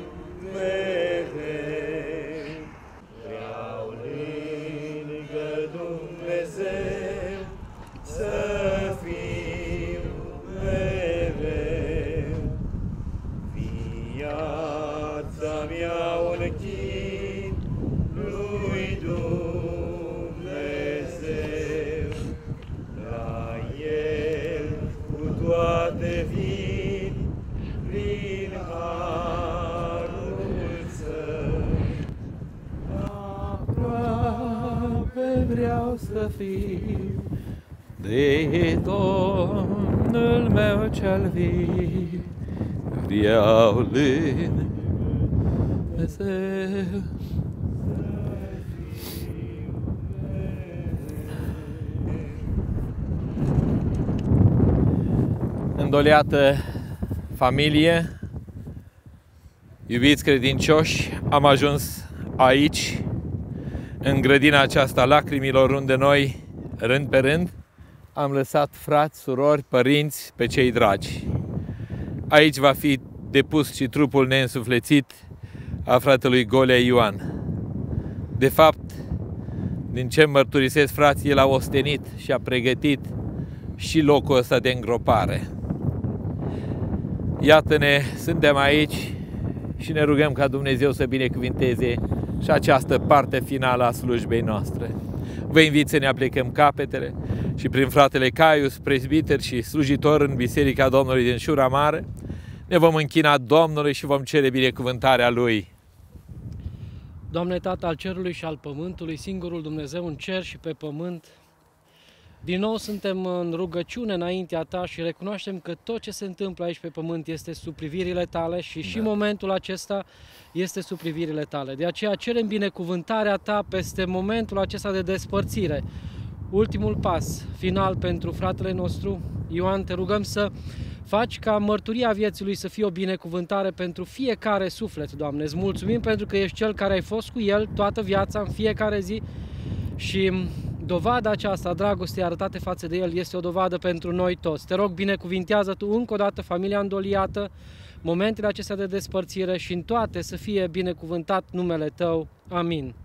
mereu. Vreau lângă Dumnezeu să fiu mereu. Viața mea un chin lui Dumnezeu, la El cu toate vin prin harul Său. aproape vreau să fiu de Domnul meu cel viu. Vreau lângă Dumnezeu. Îndoleată familie, iubiți credincioși, am ajuns aici, în grădina aceasta lacrimilor, unde noi, rând pe rând, am lăsat frați, surori, părinți, pe cei dragi. Aici va fi depus și trupul neînsuflețit a fratelui Golea Ioan. De fapt, din ce mărturisesc frații, el a ostenit și a pregătit și locul ăsta de îngropare. Iată-ne, suntem aici și ne rugăm ca Dumnezeu să binecuvinteze și această parte finală a slujbei noastre. Vă invit să ne aplecăm capetele și prin fratele Caius, prezbiter și slujitor în Biserica Domnului din Șura Mare, ne vom închina Domnului și vom cere binecuvântarea Lui. Doamne, Tată al cerului și al pământului, singurul Dumnezeu în cer și pe pământ, din nou suntem în rugăciune înaintea Ta și recunoaștem că tot ce se întâmplă aici pe pământ este sub privirile Tale și da. și momentul acesta este sub privirile Tale. De aceea cerem binecuvântarea Ta peste momentul acesta de despărțire. Ultimul pas final pentru fratele nostru, Ioan, te rugăm să faci ca mărturia vieții lui să fie o binecuvântare pentru fiecare suflet, Doamne. Îți mulțumim pentru că ești Cel care ai fost cu el toată viața, în fiecare zi, și dovada aceasta, dragostei arătate față de el, este o dovadă pentru noi toți. Te rog, binecuvintează Tu încă o dată familia îndoliată, momentele acestea de despărțire și în toate să fie binecuvântat numele Tău. Amin.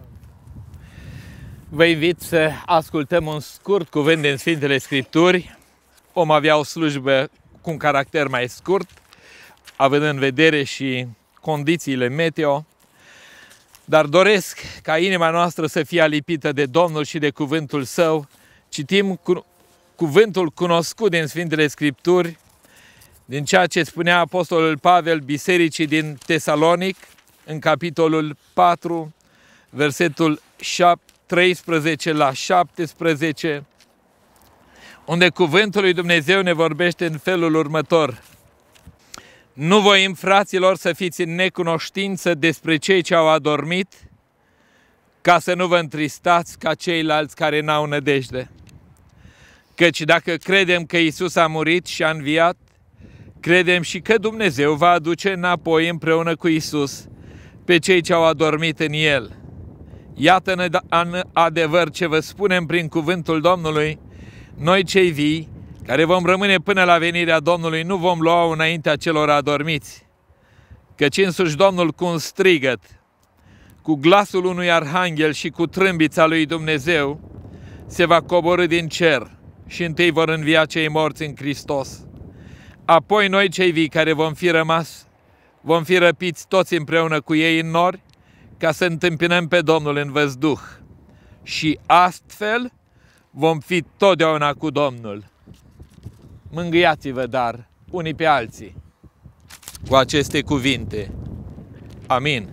Vă invit să ascultăm un scurt cuvânt din Sfintele Scripturi. Vom avea o slujbă cu un caracter mai scurt, având în vedere și condițiile meteo, dar doresc ca inima noastră să fie alipită de Domnul și de cuvântul Său. Citim cu, cuvântul cunoscut din Sfintele Scripturi din ceea ce spunea Apostolul Pavel bisericii din Tesalonic, în capitolul patru, versetul treisprezece la șaptesprezece, unde cuvântul lui Dumnezeu ne vorbește în felul următor. Nu voim, fraților, să fiți în necunoștință despre cei ce au adormit, ca să nu vă întristați ca ceilalți care n-au nădejde. Căci dacă credem că Iisus a murit și a înviat, credem și că Dumnezeu va aduce înapoi împreună cu Iisus pe cei ce au adormit în El. Iată în adevăr ce vă spunem prin cuvântul Domnului, noi cei vii, care vom rămâne până la venirea Domnului, nu vom lua înaintea celor adormiți. Căci însuși Domnul cu un strigăt, cu glasul unui arhanghel și cu trâmbița lui Dumnezeu, se va coborî din cer și întâi vor învia cei morți în Hristos. Apoi noi cei vii care vom fi rămas, vom fi răpiți toți împreună cu ei în nori, ca să întâmpinăm pe Domnul în văzduh. Și astfel vom fi totdeauna cu Domnul. Mângâiați-vă, dar, unii pe alții, cu aceste cuvinte. Amin.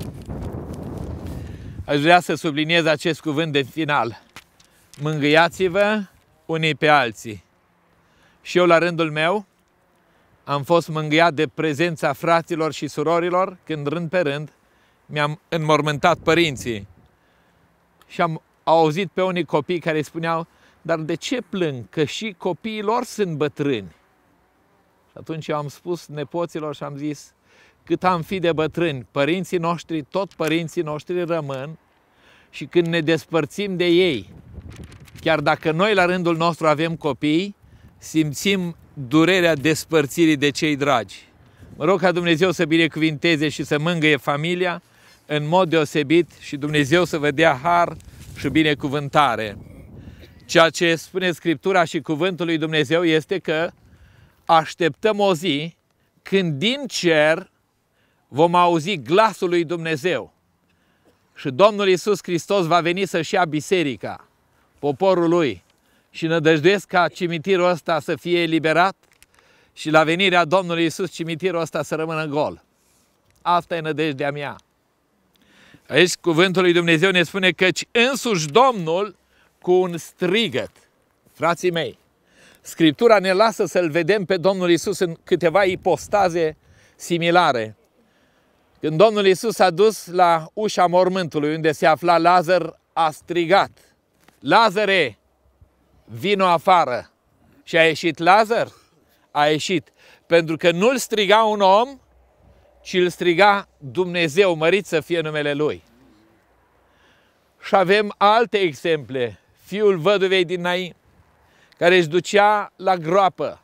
Aș vrea să subliniez acest cuvânt de final. Mângâiați-vă unii pe alții. Și eu, la rândul meu, am fost mângâiat de prezența fraților și surorilor, când rând pe rând mi-am înmormântat părinții. Și am auzit pe unii copii care spuneau, dar de ce plâng? Că și copiii lor sunt bătrâni. Și atunci eu am spus nepoților și am zis, cât am fi de bătrâni, părinții noștri, tot părinții noștri rămân și când ne despărțim de ei, chiar dacă noi la rândul nostru avem copii, simțim durerea despărțirii de cei dragi. Mă rog ca Dumnezeu să binecuvinteze și să mângâie familia în mod deosebit și Dumnezeu să vă dea har și binecuvântare. Ceea ce spune Scriptura și cuvântul lui Dumnezeu este că așteptăm o zi când din cer vom auzi glasul lui Dumnezeu și Domnul Iisus Hristos va veni să-și ia biserica, poporul lui, și nădăjduiesc ca cimitirul ăsta să fie eliberat și la venirea Domnului Iisus cimitirul ăsta să rămână gol. Asta e nădejdea mea. Aici cuvântul lui Dumnezeu ne spune căci însuși Domnul cu un strigăt. Frații mei, Scriptura ne lasă să-L vedem pe Domnul Iisus în câteva ipostaze similare. Când Domnul Iisus a dus la ușa mormântului unde se afla Lazar, a strigat, Lazare, vino afară. Și a ieșit Lazar? A ieșit. Pentru că nu-l striga un om, ci îl striga Dumnezeu, mărit să fie numele Lui. Și avem alte exemple. Fiul văduvei din Nain, care își ducea la groapă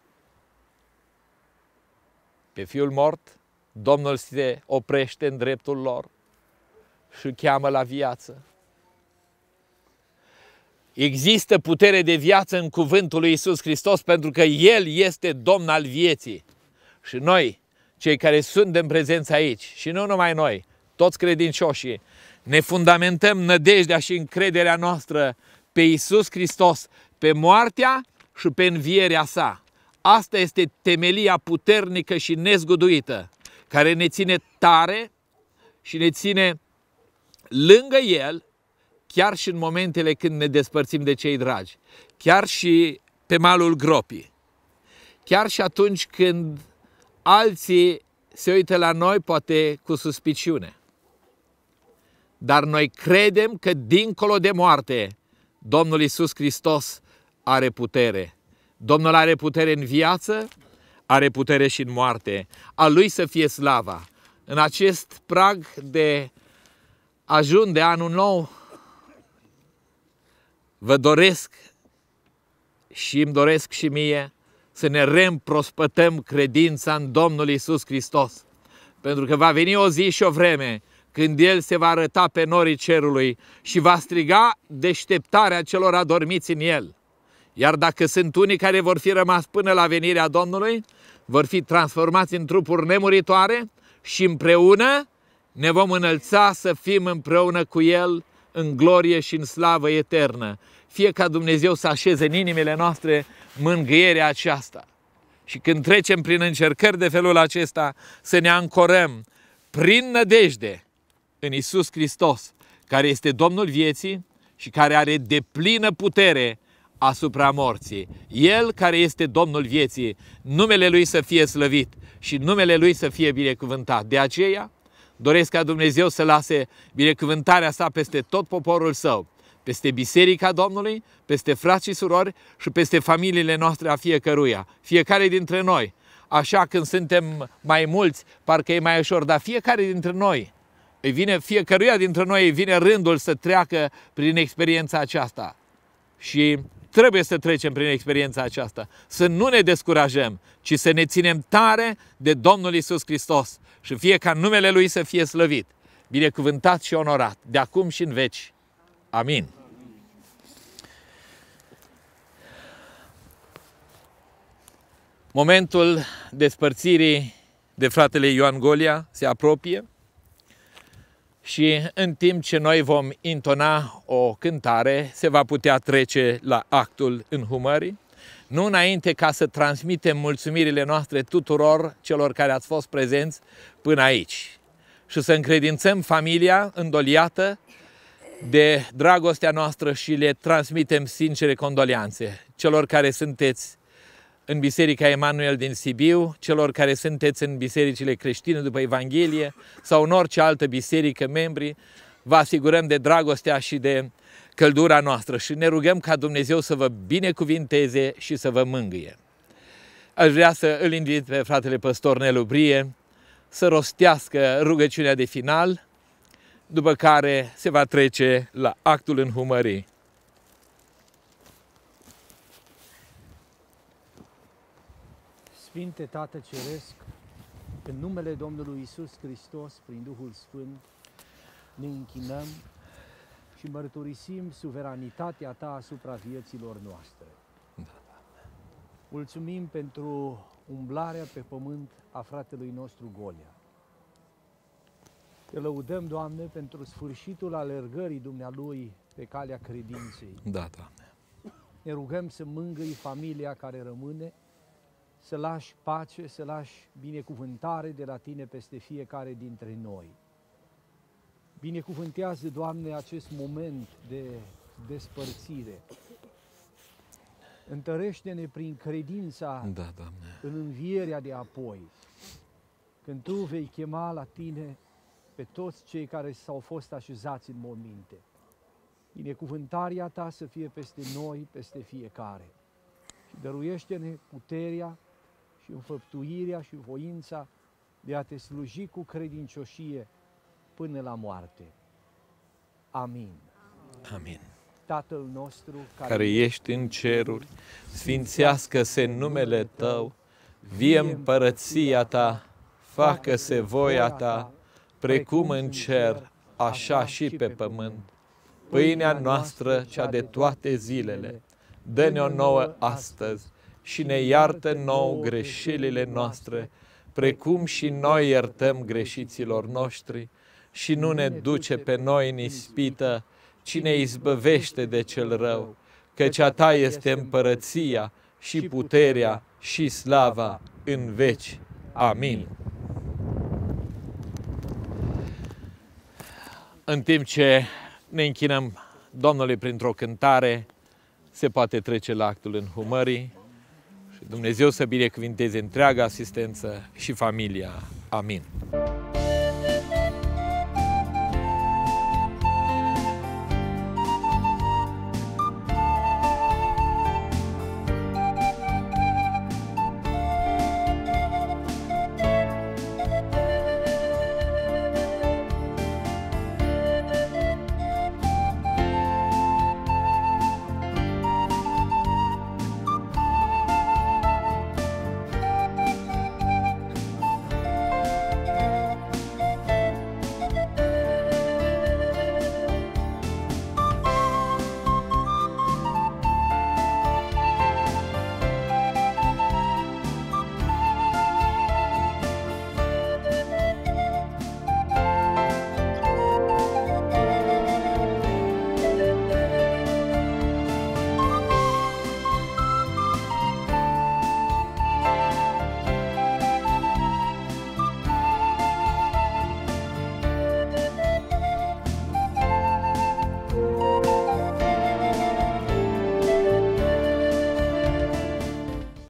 pe fiul mort, Domnul se oprește în dreptul lor și îl cheamă la viață. Există putere de viață în cuvântul lui Iisus Hristos pentru că El este Domn al vieții. Și noi, cei care suntem în prezență aici, și nu numai noi, toți credincioșii, ne fundamentăm nădejdea și încrederea noastră pe Iisus Hristos, pe moartea și pe învierea sa. Asta este temelia puternică și nezguduită, care ne ține tare și ne ține lângă El, chiar și în momentele când ne despărțim de cei dragi, chiar și pe malul gropii, chiar și atunci când alții se uită la noi, poate cu suspiciune. Dar noi credem că dincolo de moarte, Domnul Iisus Hristos are putere. Domnul are putere în viață, are putere și în moarte. A Lui să fie slava. În acest prag de ajun de anul nou, vă doresc și îmi doresc și mie să ne reîmprospătăm credința în Domnul Iisus Hristos. Pentru că va veni o zi și o vreme când El se va arăta pe norii cerului și va striga deșteptarea celor adormiți în El. Iar dacă sunt unii care vor fi rămas până la venirea Domnului, vor fi transformați în trupuri nemuritoare și împreună ne vom înălța să fim împreună cu El în glorie și în slavă eternă. Fie ca Dumnezeu să așeze în inimile noastre mângâierea aceasta. Și când trecem prin încercări de felul acesta, să ne ancorăm prin nădejde în Iisus Hristos, care este Domnul vieții și care are deplină putere asupra morții. El care este Domnul vieții, numele Lui să fie slăvit și numele Lui să fie binecuvântat. De aceea doresc ca Dumnezeu să lase binecuvântarea sa peste tot poporul său, peste Biserica Domnului, peste frați și surori și peste familiile noastre a fiecăruia, fiecare dintre noi. Așa când suntem mai mulți, parcă e mai ușor, dar fiecare dintre noi, îi vine, fiecăruia dintre noi îi vine rândul să treacă prin experiența aceasta. Și trebuie să trecem prin experiența aceasta, să nu ne descurajăm, ci să ne ținem tare de Domnul Iisus Hristos și fie ca numele Lui să fie slăvit, binecuvântat și onorat, de acum și în veci. Amin. Momentul despărțirii de fratele Ioan Golia se apropie și în timp ce noi vom intona o cântare, se va putea trece la actul înhumării, nu înainte ca să transmitem mulțumirile noastre tuturor celor care ați fost prezenți până aici și să încredințăm familia îndoliată de dragostea noastră și le transmitem sincere condoleanțe celor care sunteți în Biserica Emanuel din Sibiu, celor care sunteți în bisericile creștine după Evanghelie sau în orice altă biserică, membri, vă asigurăm de dragostea și de căldura noastră și ne rugăm ca Dumnezeu să vă binecuvinteze și să vă mângâie. Aș vrea să îl invit pe fratele păstor Nelu Brie să rostească rugăciunea de final, după care se va trece la actul înhumării. Sfinte Tată Ceresc, în numele Domnului Iisus Hristos, prin Duhul Sfânt, ne închinăm și mărturisim suveranitatea Ta asupra vieților noastre. Mulțumim pentru umblarea pe pământ a fratelui nostru Golia. Te lăudăm, Doamne, pentru sfârșitul alergării Dumnealui pe calea credinței. Da, Doamne. Ne rugăm să mângâi familia care rămâne, să lași pace, să lași binecuvântare de la Tine peste fiecare dintre noi. Binecuvântează, Doamne, acest moment de despărțire. Întărește-ne prin credința da, Doamne, în învierea de apoi, când Tu vei chema la Tine pe toți cei care s-au fost așezați în morminte. Binecuvântarea Ta să fie peste noi, peste fiecare. Și dăruiește-ne puterea și înfăptuirea și voința de a Te sluji cu credincioșie până la moarte. Amin. Amin. Tatăl nostru care, care ești în ceruri, sfințească-se numele Tău, vie împărăția Ta, facă-se voia Ta, precum în cer, așa și pe pământ. Pâinea noastră, cea de toate zilele, dă-ne-o nouă astăzi și ne iartă nouă greșelile noastre, precum și noi iertăm greșiților noștri, și nu ne duce pe noi în ispită, ci ne izbăvește de cel rău, căci a Ta este împărăția și puterea și slava în veci. Amin. În timp ce ne închinăm Domnului printr-o cântare, se poate trece la actul înhumării și Dumnezeu să binecuvinteze întreaga asistență și familia. Amin.